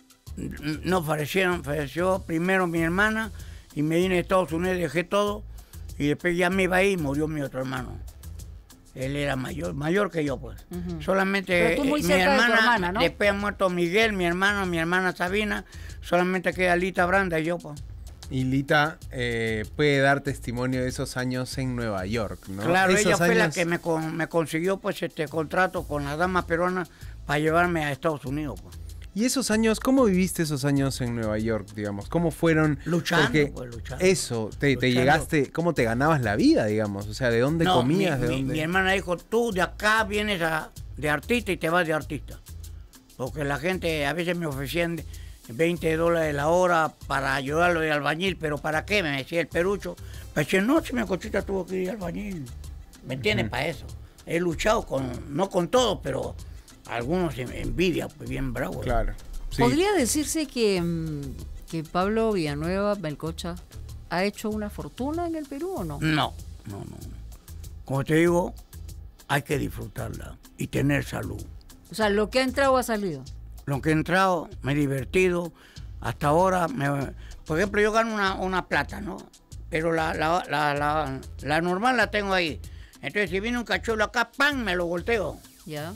No, fallecieron, falleció primero mi hermana y me vine a Estados Unidos, dejé todo y después ya me iba ahí y murió mi otro hermano. Él era mayor, mayor que yo, pues. Uh-huh. Solamente muy mi hermana, de hermana, ¿no? Después ha muerto Miguel, mi hermano, mi hermana Sabina, solamente queda Lita Branda y yo, pues. Y Lita eh, puede dar testimonio de esos años en Nueva York, ¿no? Claro, esos ella fue años... la que me, con, me consiguió pues este contrato con las damas peruanas para llevarme a Estados Unidos, pues. ¿Y esos años, cómo viviste esos años en Nueva York, digamos? ¿Cómo fueron? Luchando, Porque pues, luchando. Eso, te, luchando. te llegaste, ¿cómo te ganabas la vida, digamos? O sea, ¿de dónde no, comías? Mi, ¿De mi, dónde? mi hermana dijo, tú de acá vienes a, de artista y te vas de artista. Porque la gente a veces me ofrecían veinte dólares la hora para ayudarlo de albañil, pero ¿para qué? Me decía el perucho. Me decía, no, si mi cochita tuvo que ir albañil. ¿Me entiendes? Uh-huh. Para eso. He luchado con, no con todos, pero algunos en envidia, pues bien bravo. Claro. Sí. ¿Podría decirse que, que Pablo Villanueva Melcocha ha hecho una fortuna en el Perú o no? No, no, no. Como te digo, hay que disfrutarla y tener salud. O sea, lo que ha entrado ha salido. Lo que he entrado, me he divertido. Hasta ahora, me, por ejemplo, yo gano una, una plata, ¿no? Pero la, la, la, la, la normal la tengo ahí. Entonces, si viene un cachuelo acá, ¡pam!, me lo volteo. Ya.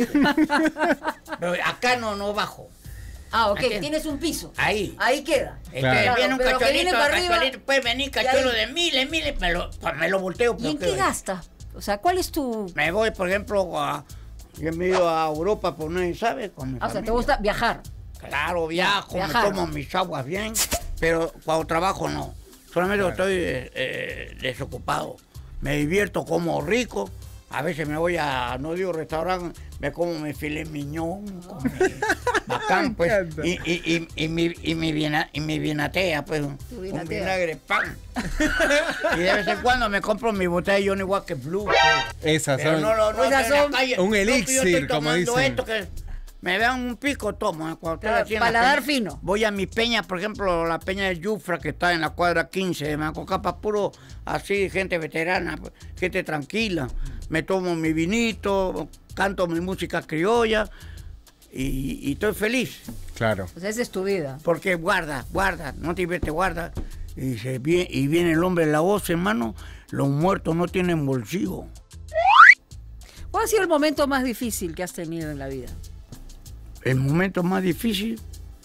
Pero acá no, no bajo. Ah, ok, tienes un piso. Ahí. Ahí queda. Entonces, claro, viene un cachuelito, cachuelito, arriba, cachuelito, puede venir cachuelo de miles, miles, me lo, me lo volteo. ¿Y en qué gastas? O sea, ¿cuál es tu...? Me voy, por ejemplo, a... Yo me he ido a Europa, pues nadie sabe, con mi ah, familia. O sea, ¿te gusta viajar? Claro, viajo, viajar. Me tomo mis aguas bien, pero cuando trabajo no. Solamente claro. estoy eh, eh, desocupado. Me divierto, como rico. A veces me voy a, no digo restaurante, me como mi filet mignon, con mi bacán, pues. Y, y, y, y, mi, y, mi viena, y mi vinatea, pues, un vinagre, pan. Y de vez en cuando me compro mi botella de Johnny Walker Blue. Pues. Esas Pero son, no, no, no, esas son calle, un elixir, no, como dicen. Esto que me vean un pico, tomo. Cuando claro, estoy paladar fino. Voy a mi peña, por ejemplo, la peña de Yufra, que está en la cuadra quince de Macocapa, puro así, gente veterana, gente tranquila. Me tomo mi vinito, canto mi música criolla y, y estoy feliz. Claro. Pues esa es tu vida. Porque guarda, guarda, no te diviertes, guarda. Y, se viene, y viene el hombre en la voz, hermano, los muertos no tienen bolsillo. ¿Cuál ha sido el momento más difícil que has tenido en la vida? El momento más difícil,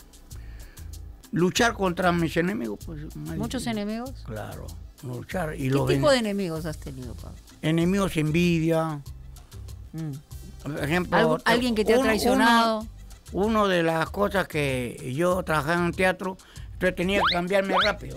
luchar contra mis enemigos. Pues, ¿Muchos difícil. enemigos? Claro, luchar. Y ¿Qué los tipo de enemigos has tenido, Pablo? Enemigos, envidia. Mm. Por ejemplo, ¿Algo, ¿Alguien que te uno, ha traicionado? Uno, uno de las cosas que yo trabajaba en un teatro, entonces tenía que cambiarme rápido.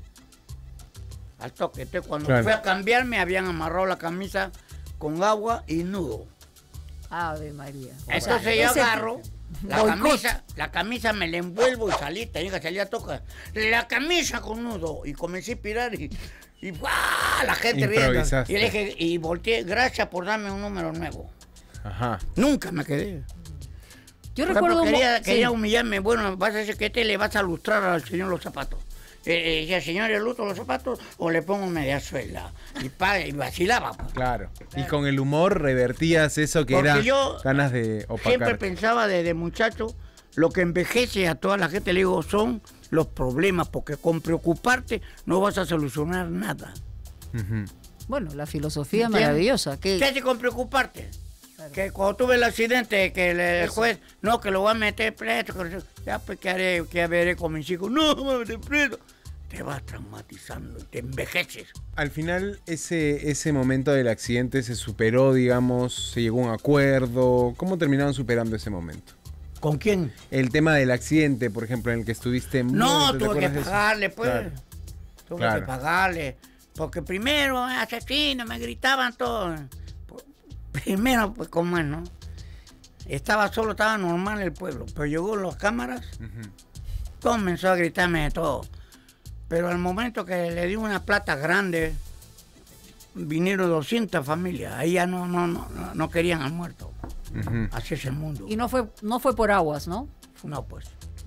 Al toque. Entonces, cuando claro. fui a cambiarme, habían amarrado la camisa con agua y nudo. Ave María. Entonces o sea, yo agarro la camisa, la camisa me la envuelvo y salí, tenía que salir a tocar. La camisa con nudo. Y comencé a inspirar y, y ¡buah! La gente riendo. Y le dije, y volteé, gracias por darme un número nuevo. Ajá. Nunca me quedé. Yo por recuerdo ejemplo, quería, sí. quería humillarme, bueno, vas a decir que te le vas a lustrar al señor los zapatos. Eh, decía, señor, ¿el luto los zapatos o le pongo media suela? Y, pa, y vacilaba. Pues. Claro. Y con el humor revertías eso que Porque era yo ganas de opacar. Siempre pensaba desde muchacho, lo que envejece a toda la gente, le digo, son los problemas, porque con preocuparte no vas a solucionar nada. Ujú. Bueno, la filosofía ¿Entiendes? maravillosa. Que, ¿Qué hace con preocuparte? Que cuando tuve el accidente, que el, el juez, no, que lo voy a meter preso, que, ya pues, ¿qué haré? ¿Qué veré con mis hijos? No, me voy a meter preso. Te vas traumatizando y te envejeces. Al final, ese, ese momento del accidente se superó, digamos, se llegó a un acuerdo. ¿Cómo terminaron superando ese momento? ¿Con quién? El tema del accidente, por ejemplo, en el que estuviste... No, ¿te tuve que acuerdas de eso? pagarle, pues. Claro. Tuve Claro. que pagarle. Porque primero, asesino, me gritaban todos. Primero, pues, como es, ¿no? Estaba solo, estaba normal el pueblo. Pero llegó las cámaras, Ujú. comenzó a gritarme de todo. Pero al momento que le di una plata grande, vinieron doscientas familias. Ahí ya no, no, no, no- no querían al muerto. Ujú. Así es el mundo. y no fue, no fue por aguas, ¿no? No, pues.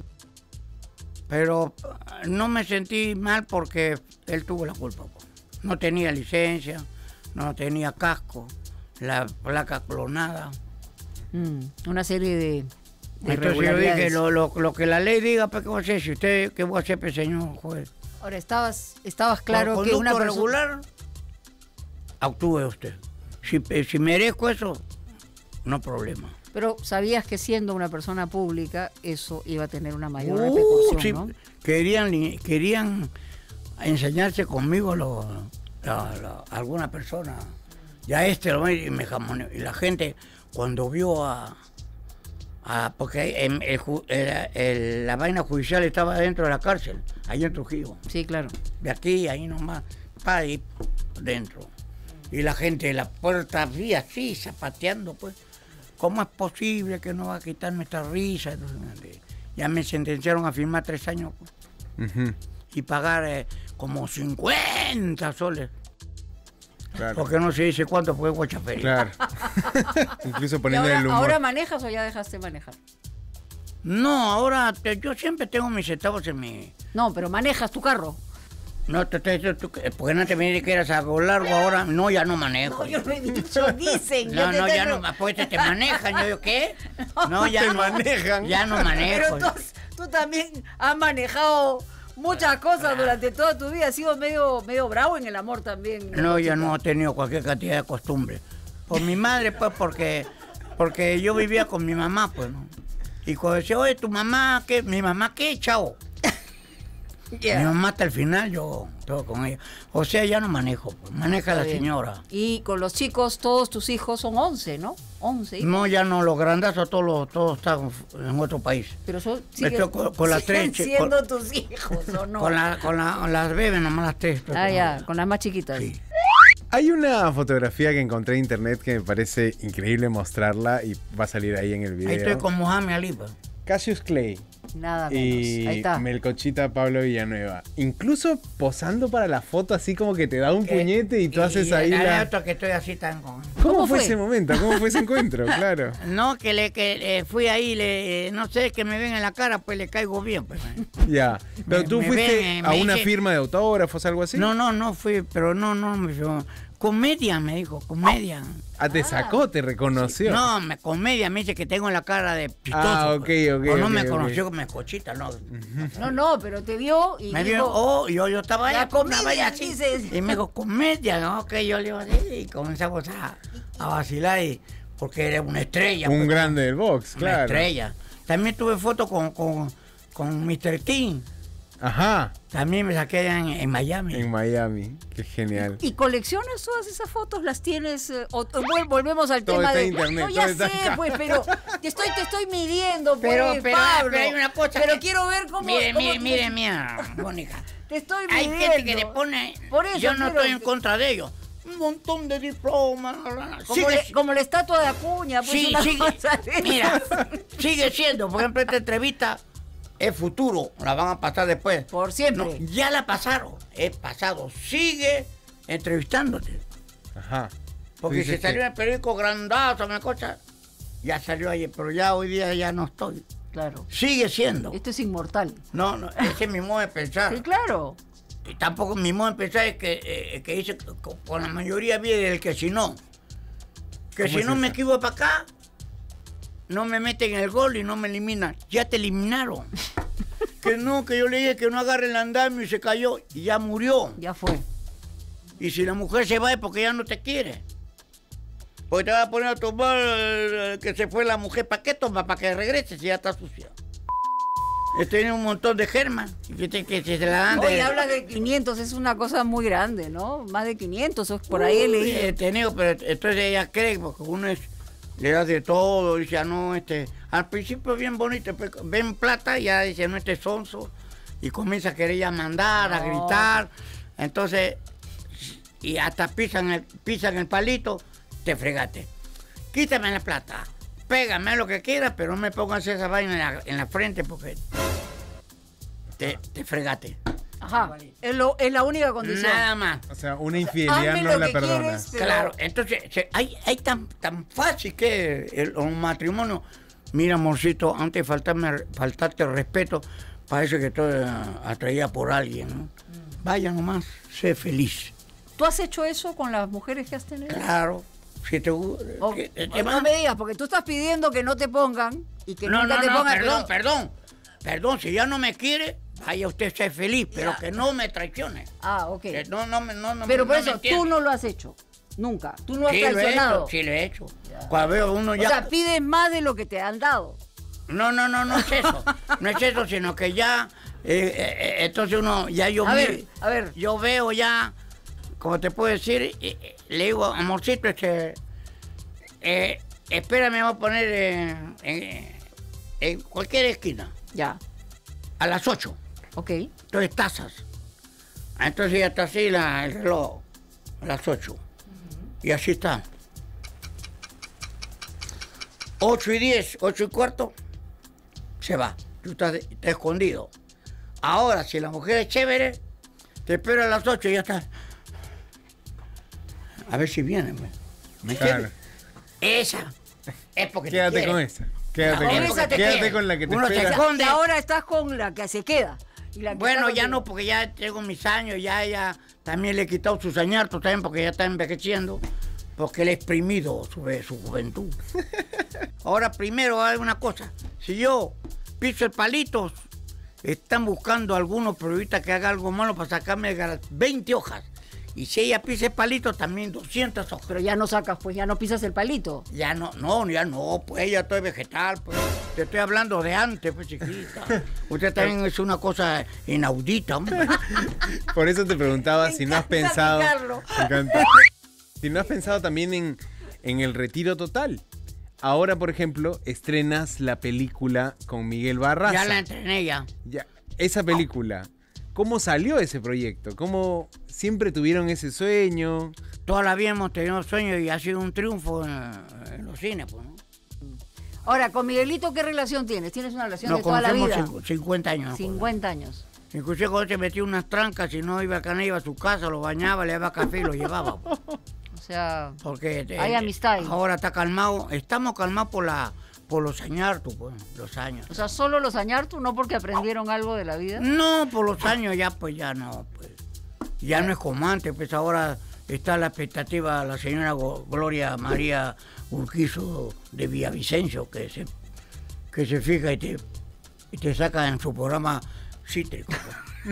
Pero eh, no me sentí mal porque él tuvo la culpa. Pues. No tenía licencia, no tenía casco, la placa clonada. Mm, una serie de, de Entonces yo irregularidades. dije, lo, lo, lo que la ley diga, pues, ¿qué voy a hacer? Si usted, ¿qué voy a hacer, pues, señor juez? Ahora, estabas, estabas claro Por que una conducta persona... regular, actúe usted. Si, eh, si merezco eso, no problema. Pero sabías que siendo una persona pública, eso iba a tener una mayor Uh, repercusión, sí, ¿no? querían, li- querían enseñarse conmigo lo, la- la- alguna persona. Ya este lo ve y me jamoneó. Y la gente, cuando vio a... a- porque el- el ju- el- el- la vaina judicial estaba dentro de la cárcel, ahí en Trujillo. Sí, claro. De aquí, ahí nomás, para ahí dentro. Y la gente de la puerta vi así, zapateando, pues. ¿Cómo es posible que no va a quitarme esta risa? Entonces, ya me sentenciaron a firmar tres años pues, Ujú. y pagar eh, como cincuenta soles. Claro. Porque no se dice cuánto fue guachaferia. Claro. Incluso ¿Y poniendo ahora, el humor. ahora manejas o ya dejaste manejar? No, ahora te- yo siempre tengo mis centavos en mi... No, pero manejas tu carro. No, te, te, te- tú- porque no te me dices que eras a lo largo ahora. No, ya no manejo. No, yo no he dicho, dicen. yo No, te no, ya tengo- no, pues te, te manejan, yo digo, ¿qué? No, ya Te no manejan. Ya no Pero manejo. tú, has- tú también has manejado muchas cosas durante toda tu vida. Has sido medio, medio bravo en el amor también. No, ya Cochita. no he tenido cualquier cantidad de costumbre. Por mi madre, pues, porque porque yo vivía con mi mamá, pues, ¿no? Y cuando decía, oye, ¿tu mamá qué? ¿Mi mamá qué, chao? Ya. Mi mamá hasta el final, yo todo con ella. O sea, ya no manejo, pues, maneja la Está bien. señora. Y con los chicos, todos tus hijos son once, ¿no? once. No, ya no, los grandazos todos, los- todos están en otro país. Pero son, Me siguen, tocó con las siguen tres, siendo con- tus hijos, ¿o no? Con, la, con, la, con las bebés, nomás las tres. estoy Ah, con ya, ellas. con las más chiquitas. Sí. Hay una fotografía que encontré en internet que me parece increíble mostrarla y va a salir ahí en el video. Ahí estoy con Mohamed Ali, pues. Cassius Clay Nada menos. y Ahí está. Melcochita Pablo Villanueva. Incluso posando para la foto así como que te da un Que- puñete y tú haces y ahí hay la... otro que estoy así tan con... ¿Cómo, ¿Cómo fue fue? ese momento? ¿Cómo fue ese encuentro? Claro. No, que le que eh, fui ahí, le, no sé, que me ven en la cara, pues le caigo bien. Pues. Ya. Pero Me- tú me fuiste ven, a me una dice- firma de autógrafos, algo así. No, no, no fui, pero no, no, me dijo, comedia, me dijo, comedia. Ah, te sacó, te reconoció. No, me comedia, me dice que tengo la cara de chistoso. Ah, ok, pues. ok, O no ok, me ok. conoció como cochita, no. No, no, pero te vio y Me dijo, vio, oh, yo, yo estaba La ahí con una comedia, valla así. dices. Y me dijo, comedia, ¿no? Que yo le digo, sí, y comenzamos a, a vacilar, y, porque era una estrella. Un pues. grande del box, Una claro. estrella. También tuve fotos con, con, con mister Teen. Ajá. También me saqué allá en, en Miami. En Miami. Qué genial. ¿y coleccionas todas esas fotos? ¿Las tienes? eh, o, o vol- volvemos al Todo tema está de... en internet, no, ya todo está sé, acá. pues, pero te estoy, te estoy midiendo, pues, Pero, pero, Pablo. pero hay una cosa Pero que- quiero ver cómo... Mire, cómo mire, te- mire, mira, Mónica. Te estoy Hay midiendo. gente que le pone. Por eso yo no quiero estoy en que- contra de ellos. Un montón de diplomas. Como, Sigue, le- como la estatua de Acuña, pues sí, una sigue, cosa de- mira, sigue siendo. Por ejemplo, esta entrevista es futuro. La van a pasar después. Por siempre. No, ya la pasaron. Es pasado. Sigue entrevistándote. Ajá. Porque Tú si dices salió que- en el periódico grandazo, una cosa, ya salió ayer, pero ya hoy día ya no estoy. Claro. Sigue siendo. Esto es inmortal. No, no, ese es mi modo de pensar. Sí, claro. Y tampoco mi modo de pensar es que, eh, que dice, con la mayoría viene del que si no. Que ¿Cómo si es no me esa? esquivo para acá, no me meten el gol y no me eliminan. Ya te eliminaron. Que no, que yo le dije que no agarre el andamio y se cayó y ya murió. Ya fue. Y si la mujer se va es porque ya no te quiere. Porque te va a poner a tomar eh, que se fue la mujer. ¿Para qué toma? Para que regrese si ya está sucia. He tenido un montón de germas que, te- que se la dan de... Oye, habla de quinientos, es una cosa muy grande, ¿no? Más de quinientos, por ahí he Uy, leído. he tenido, pero entonces ella cree, porque uno es, le da de todo, dice, ah, no, este, al principio bien bonito, pues, ven plata, y ya dice, no, este es sonso, y comienza a querer ya mandar, a No. gritar, entonces, y hasta pisan el, pisan el palito, te fregate. Quítame la plata, pégame lo que quieras, pero no me pongas esa vaina en la, en la frente, porque te, te fregate. Ajá. Es, lo- es la única condición. Nada más. O sea, una infidelidad Hazme no lo la que perdona. quieres, pero- Claro, entonces se- hay, hay tan, tan fácil que el, un matrimonio. Mira, amorcito, antes de faltarme, faltarte el respeto, parece que estoy eh, atraída por alguien, ¿no? Vaya nomás, sé feliz. ¿Tú has hecho eso con las mujeres que has tenido? Claro, si te gusta. O- o no me digas, porque tú estás pidiendo que no te pongan y que No, nunca no, te no, pongan. perdón, pero- perdón. Perdón, si ya no me quiere, vaya usted ser feliz, pero Ya. que no me traicione. Ah, ok. Que no, no, me- no, no, Pero no por me eso, entiende. tú no lo has hecho. Nunca. Tú no has Sí, lo he traicionado. hecho, sí, lo he hecho. Cuando veo uno O ya... sea, pides más de lo que te han dado. No, no, no, no es eso. No es eso, sino que ya, eh, eh, eh, entonces uno, ya yo A vi- ver, a ver. yo veo ya, como te puedo decir, eh, eh, le digo, amorcito, este, eh, espérame, voy a poner en, en- en cualquier esquina, Ya. a las ocho. Ok. Entonces tazas. Entonces ya está así la, el reloj, a las ocho. Y así está. Ocho y diez, ocho y cuarto, se va. Tú estás, estás escondido. Ahora, si la mujer es chévere, te espero a las ocho y ya está. A ver si viene. ¿Me, ¿Me Claro. entiendes? Esa es porque te Quédate quiere. con esa. Quédate, No, con, esa esa. te Quédate quiere. con la que te Uno se espera. esconde. Y ahora estás con la que se queda. Y la que Bueno, está ya contigo. no, porque ya tengo mis años, ya ella también le he quitado sus añartos también porque ya está envejeciendo, porque le he exprimido su, su juventud. Ahora primero hay una cosa, si yo piso el palito, están buscando algunos periodistas que haga algo malo para sacarme las veinte hojas. Y si ella pisa el palito, también doscientas hojas. Pero ya no sacas, pues ya no pisas el palito. Ya no, no, ya no, pues ya estoy vegetal, pues. Te estoy hablando de antes, pues chiquita. Usted también es una cosa inaudita, hombre. Por eso te preguntaba Me si no has encanta pensado. picarlo. Me encanta. Si no has pensado también en, en el retiro total. Ahora, por ejemplo, estrenas la película con Miguel Barraza. Ya la entrené ya. Ya, esa película, ¿cómo salió ese proyecto? ¿Cómo siempre tuvieron ese sueño? Toda la vida hemos tenido sueños y ha sido un triunfo en, en los cines, pues, ¿no? Ahora, con Miguelito, ¿qué relación tienes? ¿Tienes una relación Nos de toda la conocemos vida? cincu- cincuenta años. ¿no? cincuenta años. Inclusive cuando se metía unas trancas, si no iba a Cana, iba a su casa, lo bañaba, le daba café y lo llevaba. pues. O sea, Porque eh, Hay amistad ahí. ahora está calmado. Estamos calmados por la por los añartos, pues, los años. o sea, solo los añartu, no porque aprendieron algo de la vida. No, por los años ya, pues ya no, pues. Ya no es como antes, pues ahora está la expectativa la señora Go- Gloria María Urquizo de Villavicencio, que se, que se fija y te, y te saca en su programa cítrico. pues.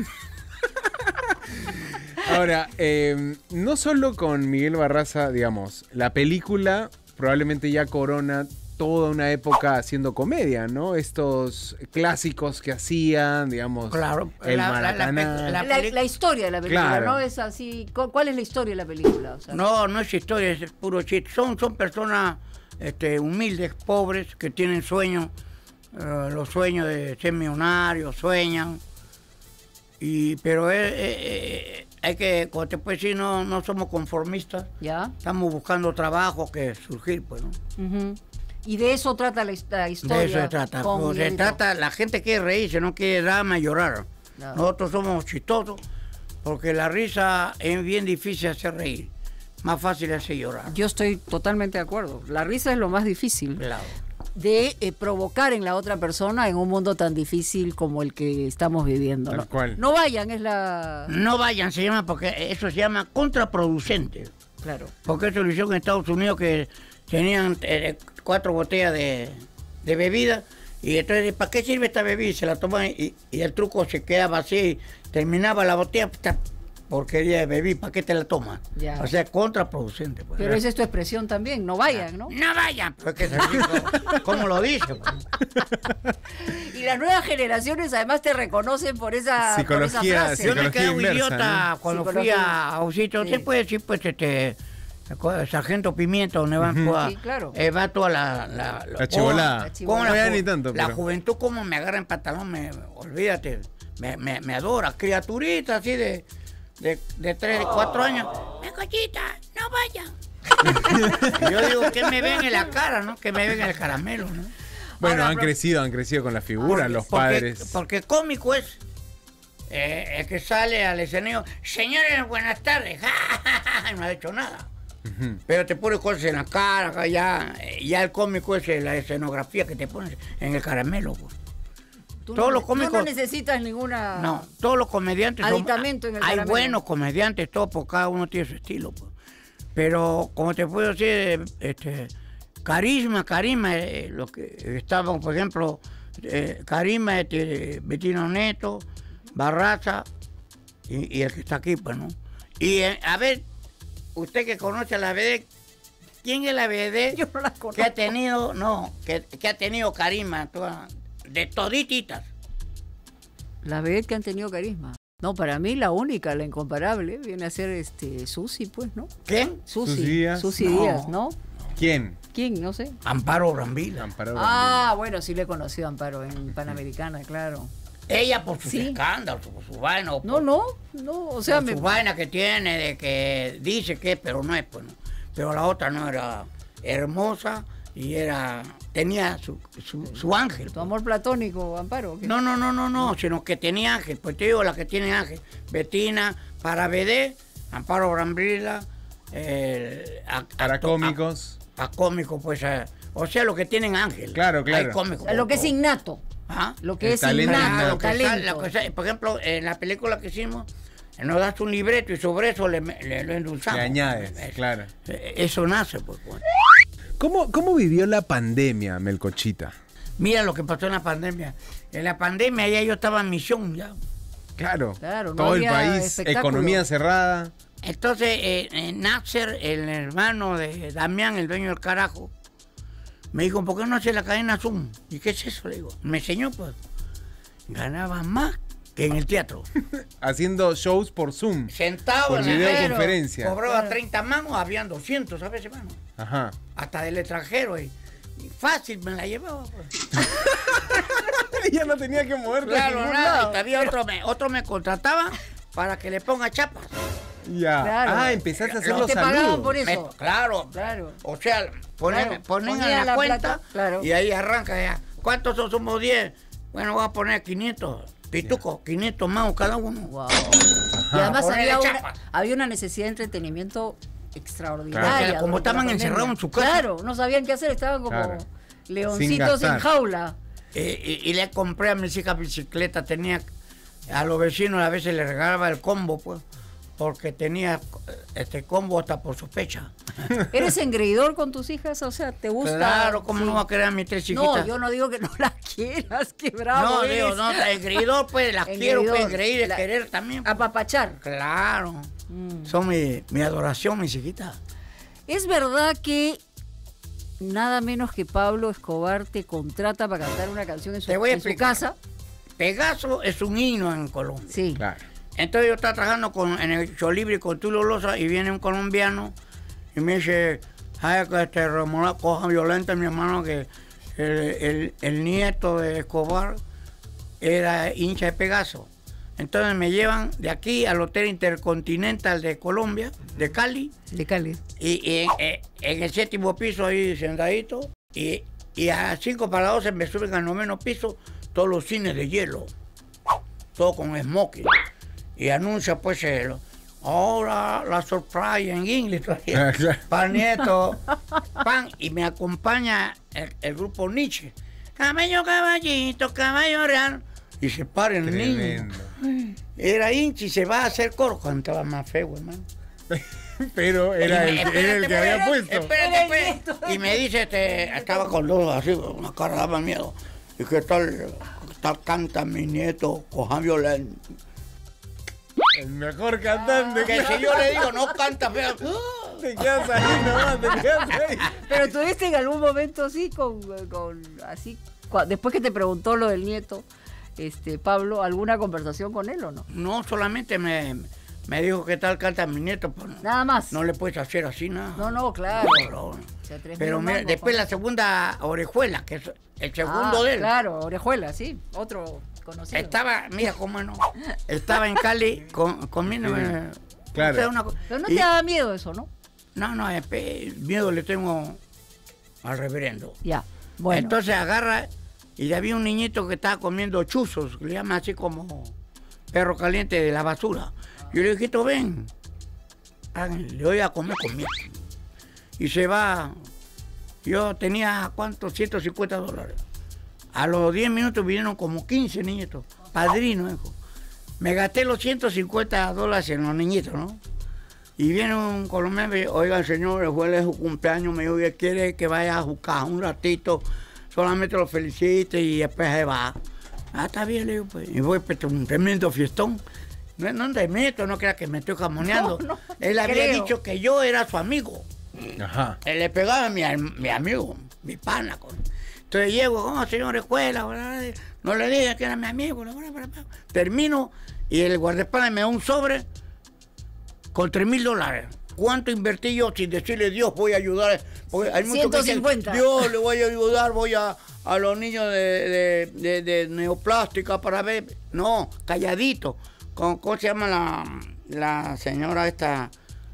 Ahora, eh, no solo con Miguel Barraza, digamos, la película probablemente ya corona toda una época haciendo comedia, ¿no? Estos clásicos que hacían, digamos, Claro, el la- la- la Maracaná. pe- la- La, peli- la historia de la película, Claro. ¿no? Es así. ¿Cu- ¿Cuál es la historia de la película? O sea, No, no es historia, es puro chiste. Son, son personas este, humildes, pobres, que tienen sueños, eh, los sueños de ser millonarios, sueñan. Y, pero es, es- es- hay que, como te puedo decir, no, no somos conformistas. ¿Ya? Estamos buscando trabajo que surgir, pues, ¿no? Ujú. Y de eso trata la, his- la historia. De eso se trata. con Pues, se Miguelito. trata, la gente quiere reírse, no quiere drama y llorar. Claro. Nosotros somos chistosos, porque la risa es bien difícil hacer reír. Más fácil es hacer llorar. Yo estoy totalmente de acuerdo. La risa es lo más difícil. Claro. de eh, provocar en la otra persona en un mundo tan difícil como el que estamos viviendo. Tal ¿no? cual. No vayan, es la... No vayan, se llama, porque eso se llama contraproducente. Claro. Porque eso lo hicieron en Estados Unidos, que tenían eh, cuatro botellas de, de bebida. Y entonces, ¿para qué sirve esta bebida? Y se la toman y, y el truco se quedaba así. Terminaba la botella, esta porquería de bebida, ¿para qué te la tomas? Ya. O sea, contraproducente. Pues. Pero esa es tu expresión también, no vayan, ¿no? No vayan, porque se dijo, ¿cómo lo dice? Pues? Y las nuevas generaciones además te reconocen por esa, por esa Psicología, frase. Yo me Psicología quedé un inversa, idiota ¿no? cuando fui Psicología. a Ausito. Sí. Usted puede decir, pues, este... Sargento Pimienta, donde van todas, Sí, claro. eh, va toda la... La, La chivolada. La chivolada. cómo No ya ju- ni tanto, la pero- juventud, como me agarra en pantalón, me, olvídate, me, me, me adora. Criaturita así de, de, de tres, de cuatro años. Mecochita, no vayan. Y yo digo, que me ven en la cara, ¿no? Que me ven en el caramelo, ¿no? Bueno, Ahora, han pero- crecido, han crecido con la figura, los Porque- padres. Porque cómico es eh, el que sale al escenario, señores, buenas tardes, no ha hecho nada. Ujú. Pero te pones cosas en la cara, ya, ya el cómico es la escenografía que te pones en el caramelo. Pues. Tú todos no, los cómicos- tú no necesitas ninguna... No, todos los comediantes son- Aditamento en el hay caramelo. buenos comediantes, todos, porque cada uno tiene su estilo. Pues. Pero, como te puedo decir, este, carisma, carisma, eh, lo que estaban, por ejemplo, eh, carisma, este, Bettino Neto, Barraza y, y el que está aquí, pues, ¿no? Y, eh, a ver, usted que conoce a la B D, ¿quién es la B D Yo no la conozco. que ha tenido, no, que, que ha tenido carisma, toda- de todititas? Las vedettes que han tenido carisma. No, para mí la única, la incomparable, viene a ser este Susi, pues, ¿no? ¿Quién? Susi. Susi Díaz. Susi No. Díaz, ¿no? ¿Quién? ¿Quién? No sé. Amparo Brambila. Amparo Ah, bueno, sí le he conocido a Amparo en Panamericana, claro. Ella por sus Sí. escándalos, por su vaina, o No, por, no, no, o sea, por me... su vaina que tiene, de que dice que, pero no es, pues no. Pero la otra no era hermosa y era, tenía su, su, su ángel. tu pues. amor platónico, Amparo. ¿o qué? No, no, no, no, no, sino que tenía ángel, pues te digo, la que tiene ángel. Betina, para B D, Amparo Brambila, eh, a- Para acto- cómicos. A, a cómicos, pues, eh, o sea, lo que tienen ángel. Claro, claro. Hay cómicos. O sea, lo que es innato. ¿Ah? Lo que El es talento innato, innato. Lo que sale- talento. lo que sale- por ejemplo, en la película que hicimos, nos das un libreto y sobre eso le, le, lo endulzamos. Le añades, Eso- claro. Eso nace, pues. pues. ¿Cómo, ¿Cómo vivió la pandemia, Melcochita? Mira lo que pasó en la pandemia. En la pandemia ya yo estaba en misión ya. Claro. Claro, no todo el había país, espectáculo. economía cerrada. Entonces, eh, eh, Nasser, el hermano de Damián, el dueño del carajo, me dijo, ¿por qué no hace la cadena Zoom? ¿Y qué es eso? Le digo, me enseñó, pues. Ganaba más que en el teatro. Haciendo shows por Zoom. Sentado Por en el videoconferencia. cobraba Claro. treinta mangos, habían doscientos a veces, mano. Ajá. Hasta del extranjero. Y, y fácil me la llevaba, pues. Ya no tenía que moverte a Claro, ningún nada. lado. Y todavía otro me, otro me contrataba para que le ponga chapas. Ya. Claro. Ah, empezaste a hacer No los te pagaban saludos. por Me- eso. claro. Claro. O sea, ponen, Claro, ponen ponía en la, la cuenta plata, claro. y ahí arranca ya. ¿Cuántos son? Somos diez. Bueno, voy a poner quinientos. Pituco, quinientos más cada uno. Wow. Y además Ponele había una, chapa. había una necesidad de entretenimiento extraordinaria. Claro, como durante la estaban pandemia. encerrados en su casa. Claro, no sabían qué hacer, estaban como Claro. leoncitos Sin en gastar. jaula. Eh, y, y le compré a mis hijas bicicleta. Tenía a los vecinos a veces les regalaba el combo, pues, porque tenía este combo hasta por sospecha. ¿Eres engreidor con tus hijas? O sea, ¿te gusta? Claro, ¿cómo Sí. no va a querer a mis tres No, chiquitas? yo no digo que no las quieras, que bravo No, eres. digo, no, engreidor, pues, las quiero, pues, Engreidor. engreír, es La- querer también. pues. Apapachar. Claro. Mm. Son mi, mi adoración, mis chiquitas. ¿Es verdad que nada menos que Pablo Escobar te contrata para cantar una canción en su, Te voy a en su explicar. casa? Pegaso es un himno en Colombia. Sí. Claro. Entonces yo estaba trabajando con, en el show libre con Tulio Loza y viene un colombiano y me dice, ay, que este Ramón Coja Violenta, mi hermano, que el, el- el nieto de Escobar era hincha de Pegaso. Entonces me llevan de aquí al Hotel Intercontinental de Colombia, de Cali, De Cali. y, y en, eh, en el séptimo piso ahí sentadito, y, y a cinco para las doce me suben al noveno piso todos los cines de hielo, todo con smoking. Y anuncia pues el, Ahora la surprise en inglés Ah, claro. para el nieto. Pan, y me acompaña el, el grupo Nietzsche. Caballo, caballito, caballo real. Y se para el niño. Tremendo. Era hincha y se va a hacer coro. Cantaba más feo, hermano. Pero era el, era el que había puesto. Espérate, espérate. Y me dice, este, estaba con los así, una cara daba miedo. ¿Y qué tal, qué tal canta mi nieto, Coján Violento? El mejor cantante. Que si yo le digo, no canta feo. Te quedas ahí nomás, te quedas ahí. Pero tuviste en algún momento así, con, con así, cua- después que te preguntó lo del nieto, este Pablo, ¿alguna conversación con él o no? No, solamente me, me dijo qué tal canta mi nieto. Pues, no, Nada más. no le puedes hacer así nada. No, no, claro. No, no. O sea, tres Pero mil mira, mangos, después con- la segunda orejuela, que es el segundo Ah, de él. Claro, Orejuela, sí, otro conocido. Estaba, mira cómo no, estaba en Cali con, comiendo. eh, Claro. o sea, una co- Pero no y- te daba miedo eso, ¿no? No, no, eh, pe- miedo le tengo al reverendo. Ya, bueno. Entonces agarra y había un niñito que estaba comiendo chuzos, que le llaman así como perro caliente de la basura. Yo le dije, hijito, ven, háganle, le voy a comer conmigo. Y se va, yo tenía, ¿cuántos? ciento cincuenta dólares. A los diez minutos vinieron como quince niñitos, padrino, hijo. Me gasté los ciento cincuenta dólares en los niñitos, ¿no? Y viene un colombiano y me dice, oiga, señor, fue su cumpleaños, me dijo que quiere que vaya a jugar un ratito, solamente lo felicite y después se va. Ah, está bien, le digo, pues. Y voy, pues, un tremendo fiestón. No, no te meto, no creas que me estoy jamoneando. No, no, Él había creo. dicho que yo era su amigo. Ajá. Él le pegaba a mi, mi amigo, mi pana. Con. Entonces llego, oh, señor escuela, bla, bla, no le dije que era mi amigo. Bla, bla, bla, bla. Termino y el guardaespaldas me da un sobre con tres mil dólares. ¿Cuánto invertí yo sin decirle Dios voy a ayudar? Porque hay muchos que dicen, ciento cincuenta. Dios le voy a ayudar, voy a, a los niños de, de, de, de neoplástica para ver. No, calladito. Con, ¿Cómo se llama la, la señora esta?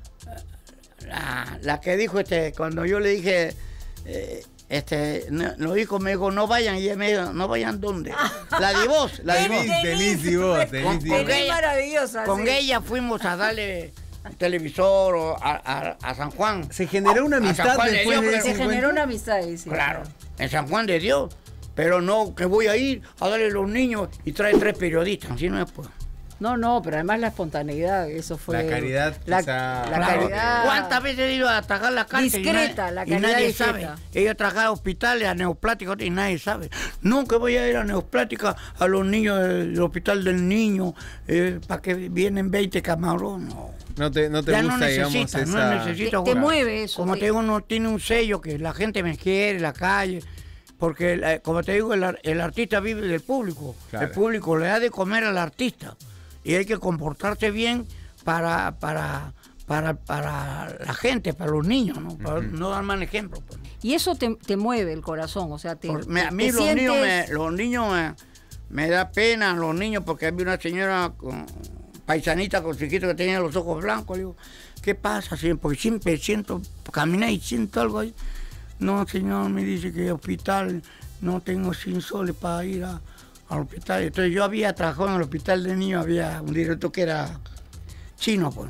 La, la que dijo este, cuando yo le dije, eh, este, no, los hijos me dijo, no vayan, y ella me dijo, no vayan ¿dónde? La de vos, la de vos. Denise, Denise y vos, Con- Denise y con vos. ella- maravillosa. Con sí. ella fuimos a darle un televisor o a, a- a San Juan. Se generó una A San amistad Juan le después dio, de pero- Se ese generó encuentro. una amistad ahí, sí. Claro, en San Juan de Dios. Pero no, que voy a ir a darle a los niños y trae tres periodistas, así no es pues. No, no, pero además la espontaneidad, eso fue... La caridad, La, esa- la Claro. caridad... ¿Cuántas veces he ido a atacar la cárcel? y Discreta, nadie- la y caridad nadie discreta. sabe. Ella ha trabajado a hospitales, a neoplásticos y nadie sabe. No, que voy a ir a neoplástica a los niños del hospital del niño eh, para que vienen veinte camarones. No. No te, no te Ya no gusta, digamos, necesita, esa... no necesito. Te- te jugar. mueve eso, Como sí. te digo, no tiene un sello que la gente me quiere, la calle. Porque, eh, como te digo, el, ar- el artista vive del público. Claro. El público le da de comer al artista. Y hay que comportarse bien para, para, para, para la gente, para los niños, ¿no? Para no dar mal ejemplo. Pues. Y eso te, te mueve el corazón, o sea, te, Por- me- a te mí los sientes- niños, me, los niños me, me da pena, los niños, porque había una señora con, paisanita con su hijito que tenía los ojos blancos. Le digo, ¿qué pasa? Siempre? Porque siempre siento, caminar y siento algo ahí. No, señor, me dice que hospital, no tengo cien soles para ir a, al hospital. Entonces yo había trabajado en el hospital de niños, había un director que era chino, pues.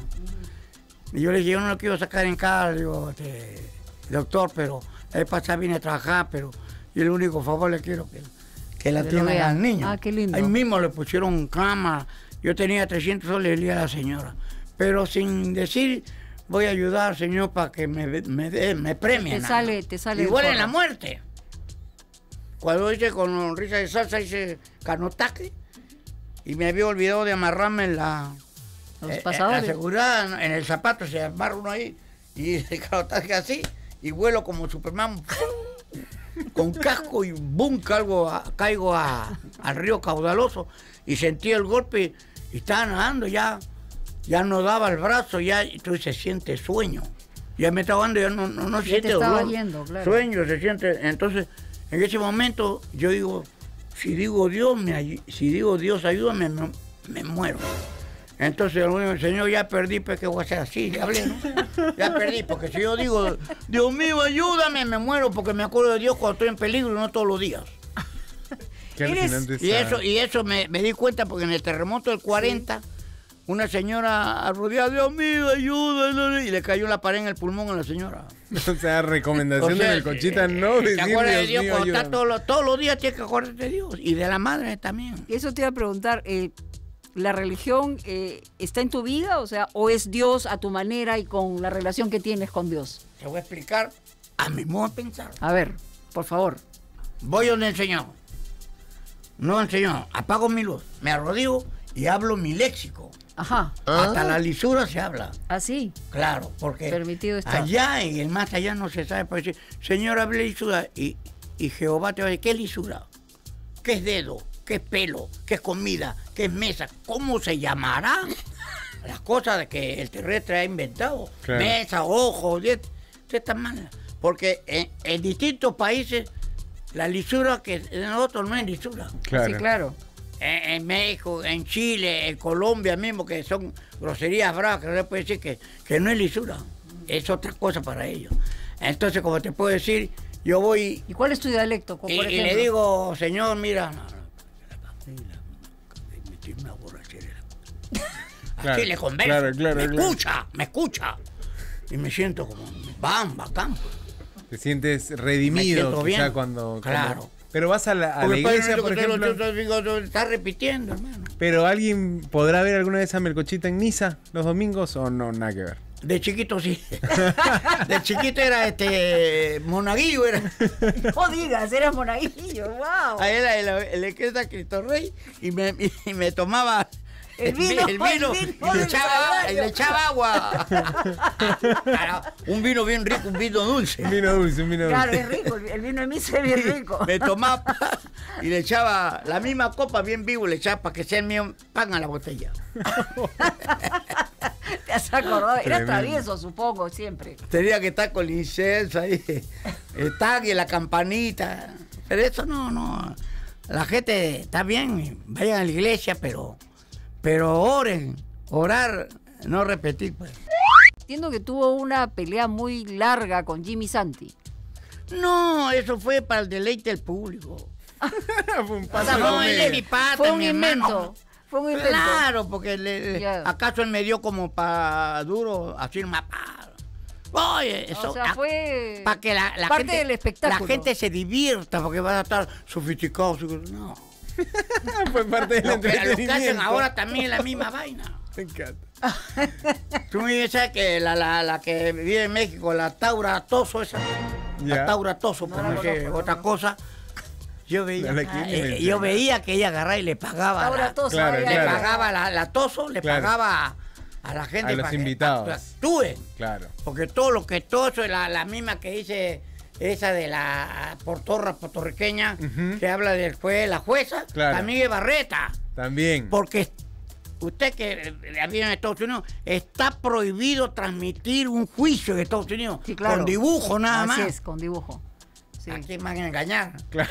Y yo le dije, yo no lo quiero sacar en cara, digo, este, doctor, pero él pasa viene a trabajar, pero yo el único favor le quiero que, que la Que lo atiendan vean. al niño. Ah, qué lindo. Ahí mismo le pusieron cama, yo tenía trescientos soles, le di a la señora, pero sin decir, voy a ayudar, señor, para que me, me, dé- me premien. Te sale- te sale Igual el en la forro. muerte. Cuando dice con risa de salsa, dice canotaque, y me había olvidado de amarrarme en la... Los Eh, eh, pasadores. la seguridad en el zapato se amarra uno ahí y el canotaje así y vuelo como Superman con casco y boom, caigo, a, caigo a, al río caudaloso y sentí el golpe y estaba nadando ya, ya no daba el brazo, ya entonces se siente sueño. Ya me estaba dando, ya no, no, no se Ya siente te estaba dolor. yendo, claro. Sueño, se siente. Entonces, en ese momento yo digo, si digo Dios, me, ay- si digo Dios ayúdame, me, me muero. Entonces el único, Señor, ya perdí, pues que voy a hacer así, ya hablé, ¿no? Ya perdí, porque si yo digo, Dios mío, ayúdame, me muero, porque me acuerdo de Dios cuando estoy en peligro y no todos los días. Qué Eres- alucinante Y esa- eso, y eso me, me di cuenta porque en el terremoto del cuarenta, una señora rodeada, Dios mío, ayuda, y le cayó la pared en el pulmón a la señora. O sea, recomendación O sea, de Melcochita, no Te decir, acuerdas de Dios Dios, mío, cuando ayúdame. estás todos los, todos los días tienes que acordarte de Dios, y de la madre también. Eso te iba a preguntar, eh, ¿la religión eh, está en tu vida? O sea, ¿o es Dios a tu manera y con la relación que tienes con Dios? Te voy a explicar a mi modo de pensar. A ver, por favor. Voy donde el Señor. No el Señor. Apago mi luz, me arrodillo y hablo mi léxico. Ajá. Hasta la lisura se habla. Así. Claro, porque Permitido está. allá en el más allá no se sabe. Pues, Señor, hable lisura. Y, y Jehová te va a decir, ¿qué es lisura? ¿Qué es dedo? ¿Qué es pelo? ¿Qué es comida? ¿Qué es mesa? ¿Cómo se llamará? Las cosas de que el terrestre ha inventado. Claro. Mesa, ojos, dientes. Usted está mal. Porque en, en distintos países la lisura que de nosotros no es lisura. Claro. Sí, claro. En, en México, en Chile, en Colombia mismo, que son groserías bravas, que no se puede decir que, que no es lisura. Es otra cosa para ellos. Entonces, como te puedo decir, yo voy ¿Y cuál es tu dialecto? Por y, y ejemplo? le digo, Señor, mira, no, no, me tiene una borrachera. Así Claro, le converso. claro, claro, me claro. escucha, me escucha. Y me siento como, bam, bacán. Te sientes Me redimido siento quizá bien. cuando, Claro. cuando- Pero vas a la, a la Porque iglesia, padre, por yo te lo- ejemplo. yo te digo, yo- está repitiendo, hermano. Pero alguien podrá ver alguna vez a Melcochita en misa los domingos o no, nada que ver. De chiquito sí. De chiquito era este monaguillo, era. No digas, eras monaguillo, wow. Ahí era el, el, el que era Cristo Rey y me, y me tomaba El vino, el vino, el vino y, le del echaba, Calvario. y le echaba agua. Era un vino bien rico, un vino dulce. Un vino dulce, un vino Claro, dulce. es rico, el vino de misa es bien rico. Me tomaba y le echaba la misma copa bien vivo, le echaba para que sea el mío pan a la botella. Te has acordado, eras Tremendo. travieso, supongo, siempre. Tenía que estar con el incienso ahí, el tag y la campanita. Pero eso no, no. La gente está bien, vayan a la iglesia, pero, pero oren, orar, no repetir, pues. Entiendo que tuvo una pelea muy larga con Jimmy Santi. No, eso fue para el deleite del público. Fue un O paso sea, de no, comedia. él es mi pata, Fue un mi invento. hermano. Fue un invento. Claro, porque le, Ya. acaso él me dio como para duro, así más pa- Oye, eso. O sea, fue para que la, la parte gente, del espectáculo. la gente se divierta, porque van a estar sofisticados. No. Fue parte del Lo que, lo que hacen entretenimiento. ahora también es la misma vaina. Me encanta. Tú me dices ¿sabes que la, la, la que vive en México, la Taura Toso esa. Ya. La Taura Toso, No pues la no sé, conozco, otra no. cosa. Yo veía, No la quiero ah, ni eh, mencionar. yo veía que ella agarraba y le pagaba. Ahora la- todos Claro, saben, le claro. pagaba la, la Toso, le Claro. pagaba a, a la gente A los para que invitados. actúen. Claro. Porque todo lo que todo eso es la, la misma que dice esa de la portorra puertorriqueña, Ujú. que habla del juez, la jueza, Claro. también es Barreta. También. Porque usted que vive en Estados Unidos, está prohibido transmitir un juicio en Estados Unidos. Sí, claro. Con dibujo nada Así más. es, con dibujo. Sí. ¿A quién van a engañar? Claro.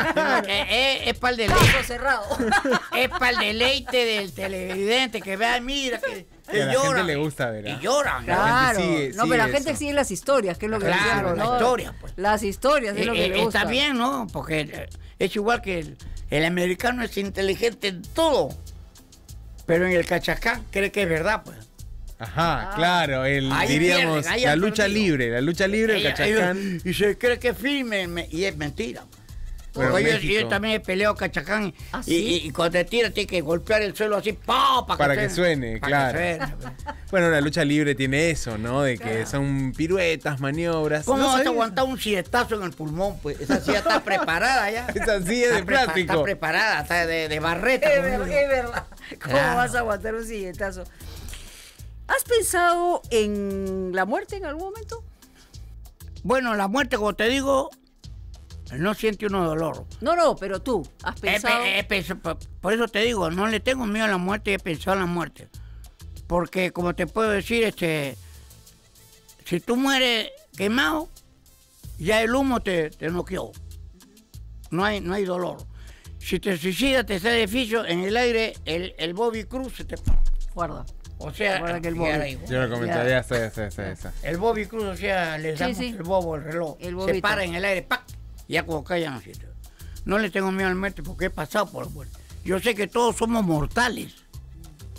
es para el deleite. Caso cerrado. Es para el deleite del televidente que vea, mira, que, Que a la lloran. gente le gusta ver, ¿ah? Y lloran. La Claro. gente sigue- no, pero la sigue gente eso. sigue las historias, que es lo que Claro, decíamos, la ¿no? historia, pues. Las historias es lo que Eh, le eh, gusta. Está bien, ¿no? Porque eh, es igual que el, el americano es inteligente en todo. Pero en el cachacán cree que es verdad, pues. Ajá, claro, el, Ahí diríamos, pierden, ahí la han lucha perdido. libre, la lucha libre, el Ella- cachacán. ellos- y se cree que es firme me- y es mentira. Bueno, Porque yo, México. yo también he peleado cachacán ¿Ah, y, sí? y- y cuando te tira tienes que golpear el suelo así ¡pau! para, Para que suene, claro. suene, pues. Bueno, la lucha libre tiene eso, ¿no? De que son piruetas, maniobras. ¿Cómo ¿No vas a sabías? aguantar un siestazo en el pulmón? Pues esa silla está preparada ya. Esa silla de Está prepa- plástico. Está preparada, está de, de barreta. Es como verdad, digo. es verdad. ¿Cómo Claro. vas a aguantar un silletazo? ¿Has pensado en la muerte en algún momento? Bueno, la muerte, como te digo, no siente uno dolor. No, no, pero tú, ¿has He pensado? pe- he pens- por- por eso te digo, no le tengo miedo a la muerte y he pensado en la muerte. Porque, como te puedo decir, este, si tú mueres quemado, ya el humo te, te noqueó. No hay, no hay dolor. Si te suicidas, te sale edificio, en el aire, el, el Bobby Cruz se te para. Guarda. O sea, Guarda que el y Bobby. ahora igual. Yo lo comentaría esa, esa, esa, esa. El Bobby Cruz, o sea, le Sí, damos sí. el bobo, el reloj. El se bobito. para en el aire, ¡pac! Y ya cuando cae ya no siente. No le tengo miedo al muerte porque he pasado por la muerte. Yo sé que todos somos mortales.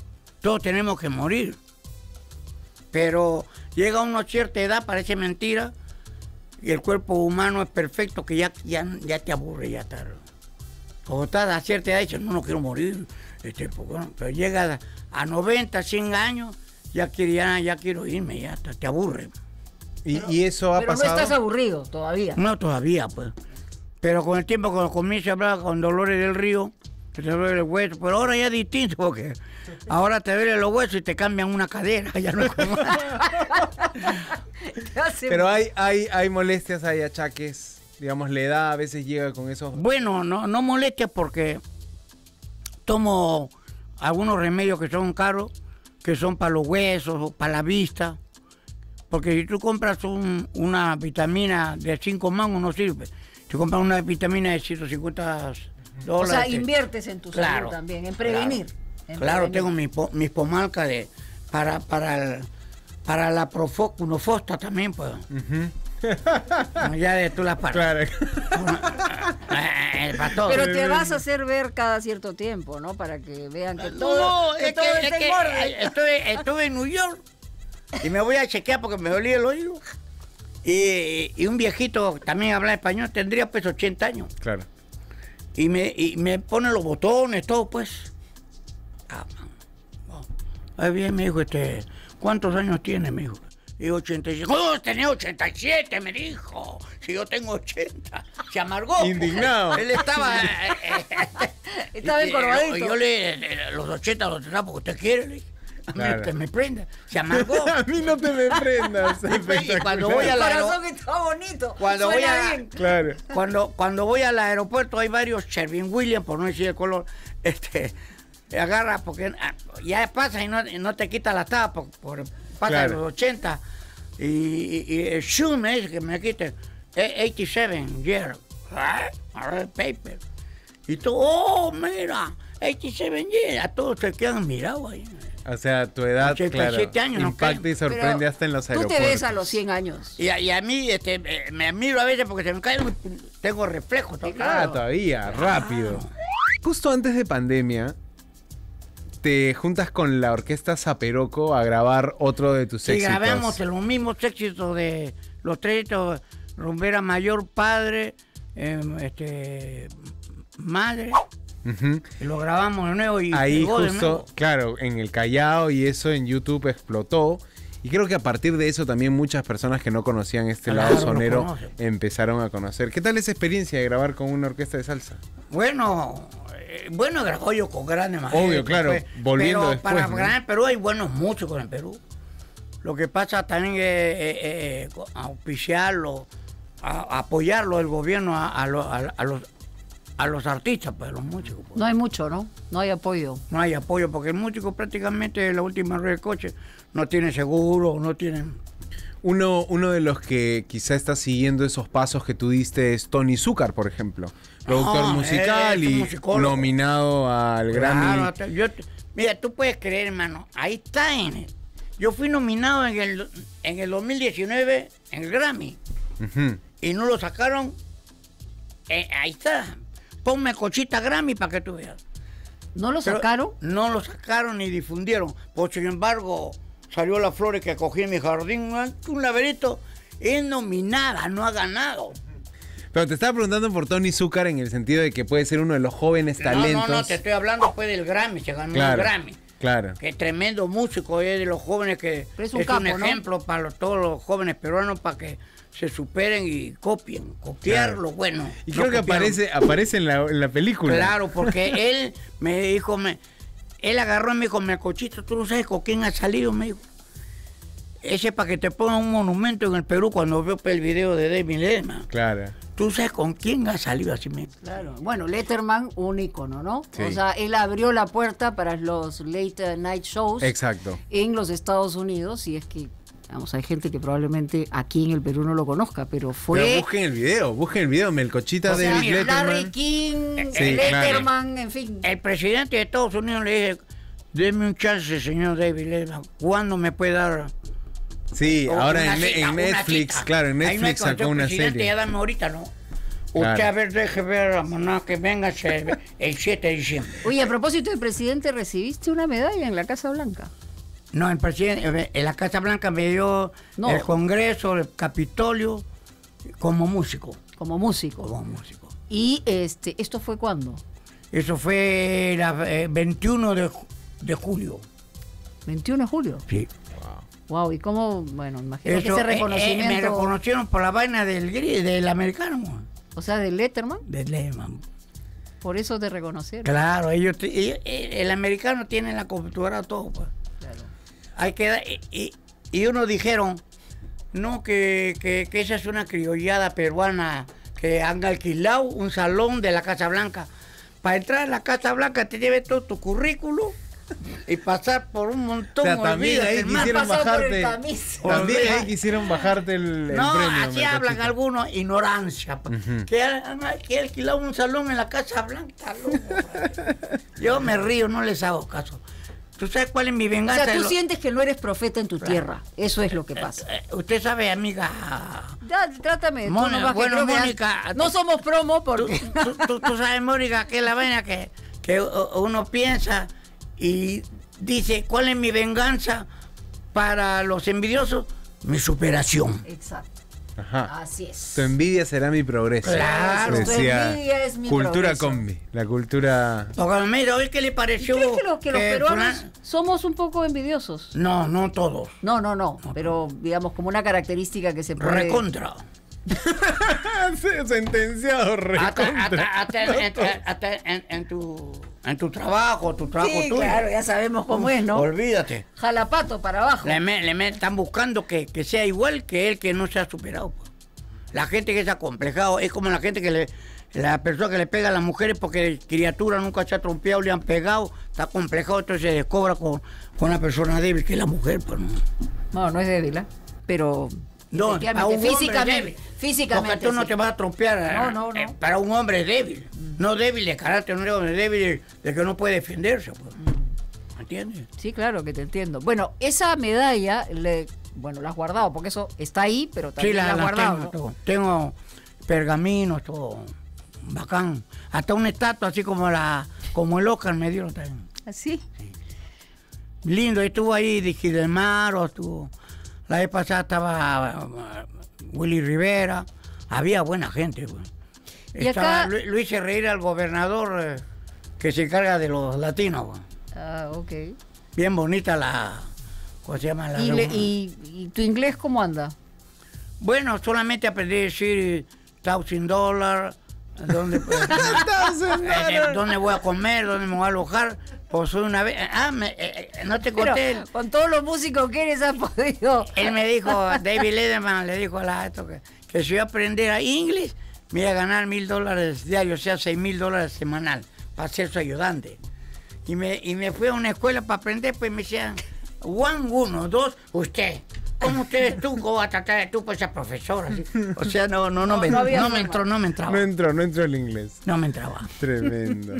todos tenemos que morir. Pero llega uno a cierta edad, parece mentira, y el cuerpo humano es perfecto, que ya, ya, ya te aburre, ya está. Cuando estás a cierta edad, dices, no, no quiero morir. Este, pues, bueno, pero llega a noventa, cien años, ya, quiero, ya, ya quiero irme, ya está, te aburre. ¿Y, pero, y eso ha pero pasado? no estás aburrido todavía. No, todavía, pues. Pero con el tiempo, cuando comienza a hablar con Dolores del Río, que te duele el hueso, pero ahora ya es distinto, porque ahora te duelen los huesos y te cambian una cadera, ya no es como... Pero hay, hay, hay molestias, hay achaques, digamos, la edad a veces llega con esos... Bueno, no, no molestias porque tomo algunos remedios que son caros, que son para los huesos o para la vista, porque si tú compras un, una vitamina de cinco mangos no sirve. Si compras una vitamina de ciento cincuenta dólares... O sea, inviertes en tu claro, salud también, en prevenir. Claro, en claro prevenir. tengo mis po, mis pomalcas de, para, para, el, para la profocunofosta también, pues. Uh-huh. No, ya de tú las partes. Claro. Eh, para todo. Pero te vas a hacer ver cada cierto tiempo, ¿no? Para que vean que todo, no, que es todo que, está es en que orden. estuve, estuve en New York y me voy a chequear porque me dolía el oído. Y, y un viejito también habla español, tendría pues ochenta años. Claro. Y me, y me pone los botones, todo pues. Ah, ahí bien, me dijo, este, ¿cuántos años tiene? Me dijo. Y ochenta y siete. ¡Oh, tenés ochenta y siete! Me dijo. Si yo tengo ochenta. Se amargó. Indignado. Él estaba... Eh, eh, estaba encorvadito. Yo, yo le, los ochenta los tendrá porque usted quiere. Le dije. Claro. Me, me prenda. Se amargó. A mí no te me prendas. Y cuando voy El al aero- corazón está bonito. Cuando Suena voy a- bien. Claro. Cuando, cuando voy al aeropuerto hay varios Sherwin Williams, por no decir el color, este, agarra porque ah, ya pasa y no, y no te quita la tapa, por, por pasa Claro. los ochenta. Y, y, y el shoe me dice que me quite ochenta y siete years. Ah, agarra el paper. Y tú, oh, mira, ochenta y siete years. A todos se quedan mirados ahí. O sea, tu edad, ochenta y siete claro, años, no impacta creen. y sorprende Pero hasta en los tú aeropuertos. te ves a los cien años. Y a, y a mí este, eh, me admiro a veces porque se me cae, tengo reflejos. ¿no? Ah, todavía, rápido. Justo antes de pandemia, te juntas con la orquesta Zaperoco a grabar otro de tus Y éxitos. grabamos los mismos éxitos de los tres, Rumbera Mayor, Padre, eh, este, Madre, Uh-huh. y lo grabamos de nuevo y Ahí pegó de justo, nuevo. claro, en el Callao y eso en YouTube explotó. Y creo que a partir de eso también muchas personas que no conocían este Claro, lado lo sonero conocen. empezaron a conocer. ¿Qué tal esa experiencia de grabar con una orquesta de salsa? Bueno, eh, bueno grabó yo con grandes maestros. Obvio, claro, pues, volviendo pero después, para ¿no? ganar en Perú hay buenos músicos en Perú. Lo que pasa también es eh, eh, auspiciarlo, a, apoyarlo el gobierno a, a, lo- a- a los a los artistas, pues, a los músicos. Pues. No hay mucho, ¿no? No hay apoyo. No hay apoyo porque el músico prácticamente la última rueda de coche no tiene seguro, no tiene... Uno, uno de los que quizá está siguiendo esos pasos que tú diste es Tony Zúcar, por ejemplo. Productor No, musical él es un y musicólogo. nominado al Grammy. Claro, te- yo te- mira, tú puedes creer, hermano, ahí está en el... Yo fui nominado en el, en el dos mil diecinueve en el Grammy Ujú. y no lo sacaron. Eh, ahí está. Ponme Cochita Grammy para que tú veas. ¿No lo Pero sacaron? No lo sacaron ni difundieron. Por sin embargo, salió las flores que cogí en mi jardín. Un laberinto es nominada, no ha ganado. Pero te estaba preguntando por Tony Zúcar en el sentido de que puede ser uno de los jóvenes talentos. No, no, no, te estoy hablando pues del Grammy, se ganó Claro, el Grammy. claro. Que tremendo músico, es de los jóvenes que Pero es un capo, ¿no? ejemplo para los- todos los jóvenes peruanos para que se superen y copien, copiar Claro. lo bueno. Y no creo que copiar- aparece, aparece en la, en la película. Claro, porque él me dijo, me, él agarró y me dijo, Melcochito, tú no sabes con quién ha salido, me dijo. Ese para que te ponga un monumento en el Perú cuando veo el video de David Letterman. Claro. Tú sabes con quién ha salido así mismo. Claro. Bueno, Letterman, un ícono, ¿no? Sí. O sea, él abrió la puerta para los late night shows Exacto. en los Estados Unidos, y es que, vamos, hay gente que probablemente aquí en el Perú no lo conozca, pero fue... Pero busquen el video, busquen el video, Melcochita o sea, David Larry Letterman. King, Sí, Letterman, en fin. El presidente de Estados Unidos le dice, deme un chance, señor David Letterman, ¿cuándo me puede dar? Sí, o ahora una en, ne- cita, en una Netflix, cita? claro, en Ahí no hay Netflix cuando sacó sea una presidente, serie. ya dame ahorita, ¿no? Usted Claro. a ver, deje ver, no, que venga el, el siete de diciembre. Oye, a propósito del presidente, recibiste una medalla en la Casa Blanca. No, el presidente, en la Casa Blanca me dio No. el Congreso, el Capitolio, como músico. Como músico. Como músico. Y este, ¿esto fue cuándo? Eso fue el veintiuno de, de julio. veintiuno de julio. Sí. Wow, ¿y cómo? Bueno, imagino que Eso, ese eh, eh, reconocimiento. me reconocieron por la vaina del gris, del americano, O sea, de Letterman, del Lehman. por eso te reconocieron. Claro, ellos, te- ellos- el americano tiene la computadora todo, pues. Claro. Hay que dar- y, y- y unos dijeron, no, que, que, que esa es una criollada peruana, que han alquilado un salón de la Casa Blanca. Para entrar a la Casa Blanca te lleves todo tu currículum y pasar por un montón. O sea, también olvídate, ahí hermano. quisieron pasado por el bajarte. tamiz. También Olvida- ahí quisieron bajarte el, el No, premio. así Melcochita. hablan algunos, ignorancia. pa. Ujú. Que han que alquilado un salón en la Casa Blanca, loco. Yo me río, no les hago caso. ¿Tú sabes cuál es mi O venganza? sea, tú Lo- sientes que no eres profeta en tu tierra. Eso es lo que pasa. Eh, Usted sabe, amiga. Ya, trátame. tú Mónica, nomás que bueno, creo que Mónica, ya- no somos promo Tú, porque. tú- tú- tú sabes, Mónica, que es la vaina que, que u- uno piensa y dice, ¿cuál es mi venganza para los envidiosos? Mi superación. Exacto. Ajá. Así es. Tu envidia será mi progreso. Claro. Tu envidia es mi cultura progreso. combi. La cultura. Porque mira, hoy qué le pareció. ¿Crees que, los, que los que peruanos fulano- somos un poco envidiosos? No, no todos. No, no, no. Pero digamos como una característica que se puede. Recontra. Sentenciado, Hasta, recontra. hasta- hasta en, hasta- hasta en- en tu, en tu trabajo, tu trabajo Sí, tuyo. claro, ya sabemos cómo es, ¿no? Olvídate. Jalapato para abajo. Le, me- le me- están buscando que, que sea igual que él, que no se ha superado. Pues. La gente que es acomplejado es como la gente que le. La persona que le pega a las mujeres porque criatura nunca se ha trompeado, le han pegado, está acomplejado, entonces se descobra con, con una persona débil que es la mujer. Pues, ¿no? No, no es débil, ¿eh? Pero. No, efectivamente, a un hombre físicamente. débil. Físicamente. Porque tú no sí. te vas a trompear. No, no, no. eh, para un hombre débil. No débil de carácter, no débil de que no puede defenderse. Pues. ¿Me entiendes? Sí, claro que te entiendo. Bueno, esa medalla, le, bueno, la has guardado, porque eso está ahí, pero Sí, también la, la, has la guardado. tengo, ¿no? todo. Tengo pergaminos, todo. Bacán. Hasta una estatua así como la como el Oscar me dieron también. Así. Lindo, estuvo ahí de Gilmaro, estuvo. La vez pasada estaba uh, Willy Rivera. Había buena gente, güey. Y Estaba acá- Lu- lo hice reír al gobernador eh, que se encarga de los latinos, güey. Ah, ok. Bien bonita la. ¿Cómo se llama? La ¿Y, le- reunión. y, y tu inglés cómo anda? Bueno, solamente aprendí a decir thousand dólares, dónde, pues, eh, dónde voy a comer, dónde me voy a alojar. Pues soy una vez. Ah, me- eh, eh, no te Pero conté. con todos los músicos que eres has podido. Él me dijo, David Letterman le dijo a la esto que, que si yo aprendiera inglés, me iba a ganar mil dólares diarios, o sea, seis mil dólares semanal, para ser su ayudante. Y me, y me fui a una escuela para aprender, pues me decían, one, uno, dos, usted. ¿Cómo usted es tú? ¿Cómo va a tratar de tú, pues esa profesora? ¿sí? O sea, no, no, no, No, me, no había no me forma. entró, no me entraba. No entró, no entró el inglés. No me entraba. Tremendo.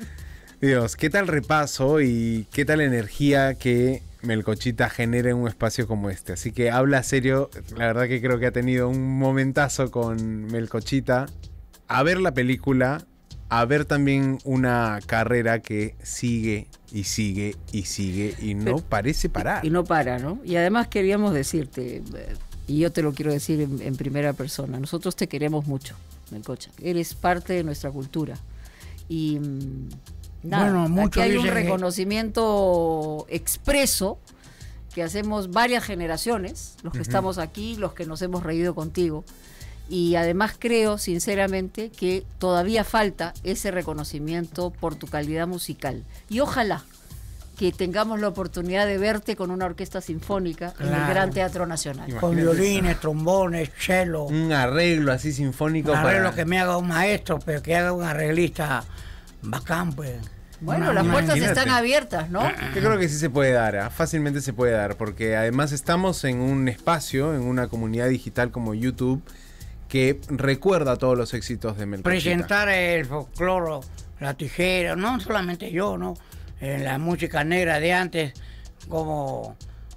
Dios, ¿qué tal repaso y qué tal energía que Melcochita genera en un espacio como este? Así que habla serio, la verdad que creo que ha tenido un momentazo con Melcochita. A ver la película, a ver también una carrera que sigue y sigue y sigue y no Pero- parece parar. Y no para, ¿no? Y además queríamos decirte, eh, y yo te lo quiero decir en, en primera persona, nosotros te queremos mucho, Melcocha. Eres parte de nuestra cultura. Y mm, nada, Bueno, aquí muchos hay un dicen que- reconocimiento expreso que hacemos varias generaciones, los que estamos aquí, los que nos hemos reído contigo. Y además creo, sinceramente, que todavía falta ese reconocimiento por tu calidad musical. Y ojalá que tengamos la oportunidad de verte con una orquesta sinfónica en el Claro. Gran Teatro Nacional. Con Imagínate. violines, trombones, cello. Un arreglo así sinfónico Un arreglo para... que me haga un maestro, pero que haga un arreglista bacán, pues. Bueno, Una- las una- puertas imagínate. están abiertas, ¿no? Yo creo que sí se puede dar, ¿ah? Fácilmente se puede dar, porque además estamos en un espacio, en una comunidad digital como YouTube, que recuerda todos los éxitos de Melcochita. Presentar el folclore, la tijera, no solamente yo, ¿no? En la música negra de antes, como,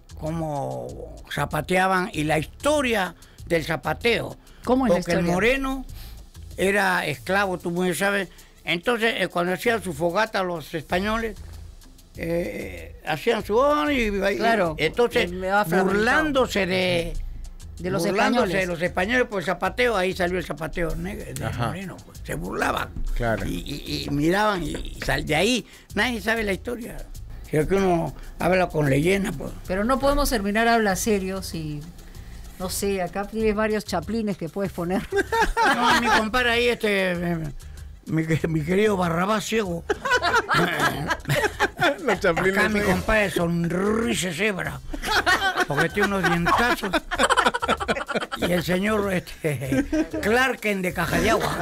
como zapateaban y la historia del zapateo. ¿Cómo es la Porque el historia? moreno era esclavo, tú muy sabes. Entonces, eh, cuando hacían su fogata los españoles, eh, hacían su... Y, Claro, y, entonces, me va burlándose de... De los burlándose españoles. de los españoles por el zapateo, ahí salió el zapateo negro, de Ajá. moreno, pues, se burlaban. Claro. Y, y- y miraban, y, y sal, de ahí nadie sabe la historia. Creo que uno habla con leyenda, pues. Pero no podemos terminar habla serio si... No sé, acá tienes varios chaplines que puedes poner. No, mi compadre ahí, este, eh, mi, mi querido Barrabás Ciego. Los chaplines. Acá mi ahí. compadre sonríe cebra, porque tiene unos dientazos. Y el señor este, Clarken de Caja de Agua.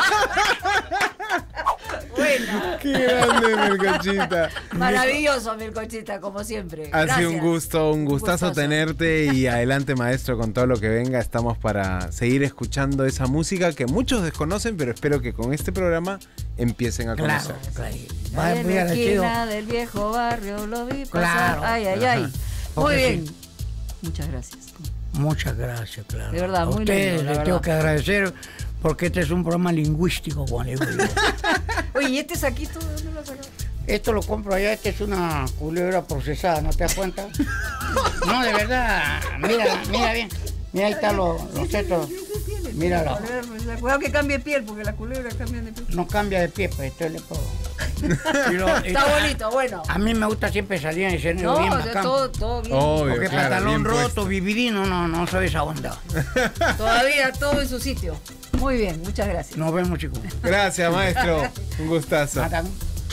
Bueno, Qué grande, Melcochita. maravilloso, Melcochita, como siempre. Ha Gracias. sido un gusto, un gustazo, Gustazo. tenerte y adelante, maestro, con todo lo que venga. Estamos para seguir escuchando esa música que muchos desconocen, pero espero que con este programa empiecen a Claro, conocer. claro. Ahí Va en muy la agradecido. esquina del viejo barrio lo vi pasar. Claro. Ay, ay, Ajá. ay. Muy Porque bien. sí. Muchas gracias. Muchas gracias, claro. De verdad, a muy ustedes lindo, la les tengo verdad. que agradecer porque este es un programa lingüístico, Juan. Oye, ¿y este saquito de dónde lo sacaste? Esto lo compro allá, este es una culebra procesada, ¿no te das cuenta? No, de verdad, mira, mira bien. Mira, ahí están los, los setos. Míralo. Cuidado que cambie piel, porque las culebras cambian de piel. No cambia de pie, pues esto le puedo. Y lo- y- Está bonito, bueno. A mí me gusta siempre salir en escenario No, bien o sea, bacán. todo, todo bien. Obvio, Porque claro, pantalón bien roto, puesto. vividino, no, no soy esa onda. Todavía todo en su sitio. Muy bien, muchas gracias. Nos vemos, chicos. Gracias, maestro. Un gustazo. Matan.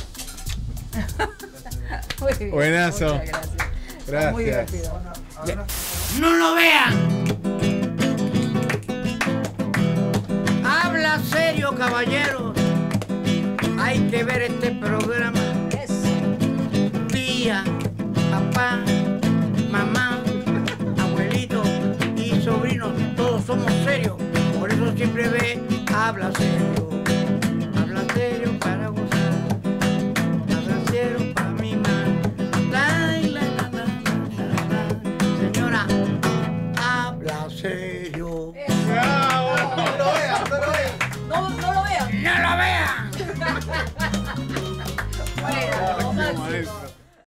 Muy bien, Buenazo. muchas gracias. Gracias. Muy divertido. ¡No lo vean! Habla serio, caballeros. Hay que ver este programa. Tía, papá, mamá, abuelito y sobrinos, todos somos serios. Por eso siempre ve, habla serio.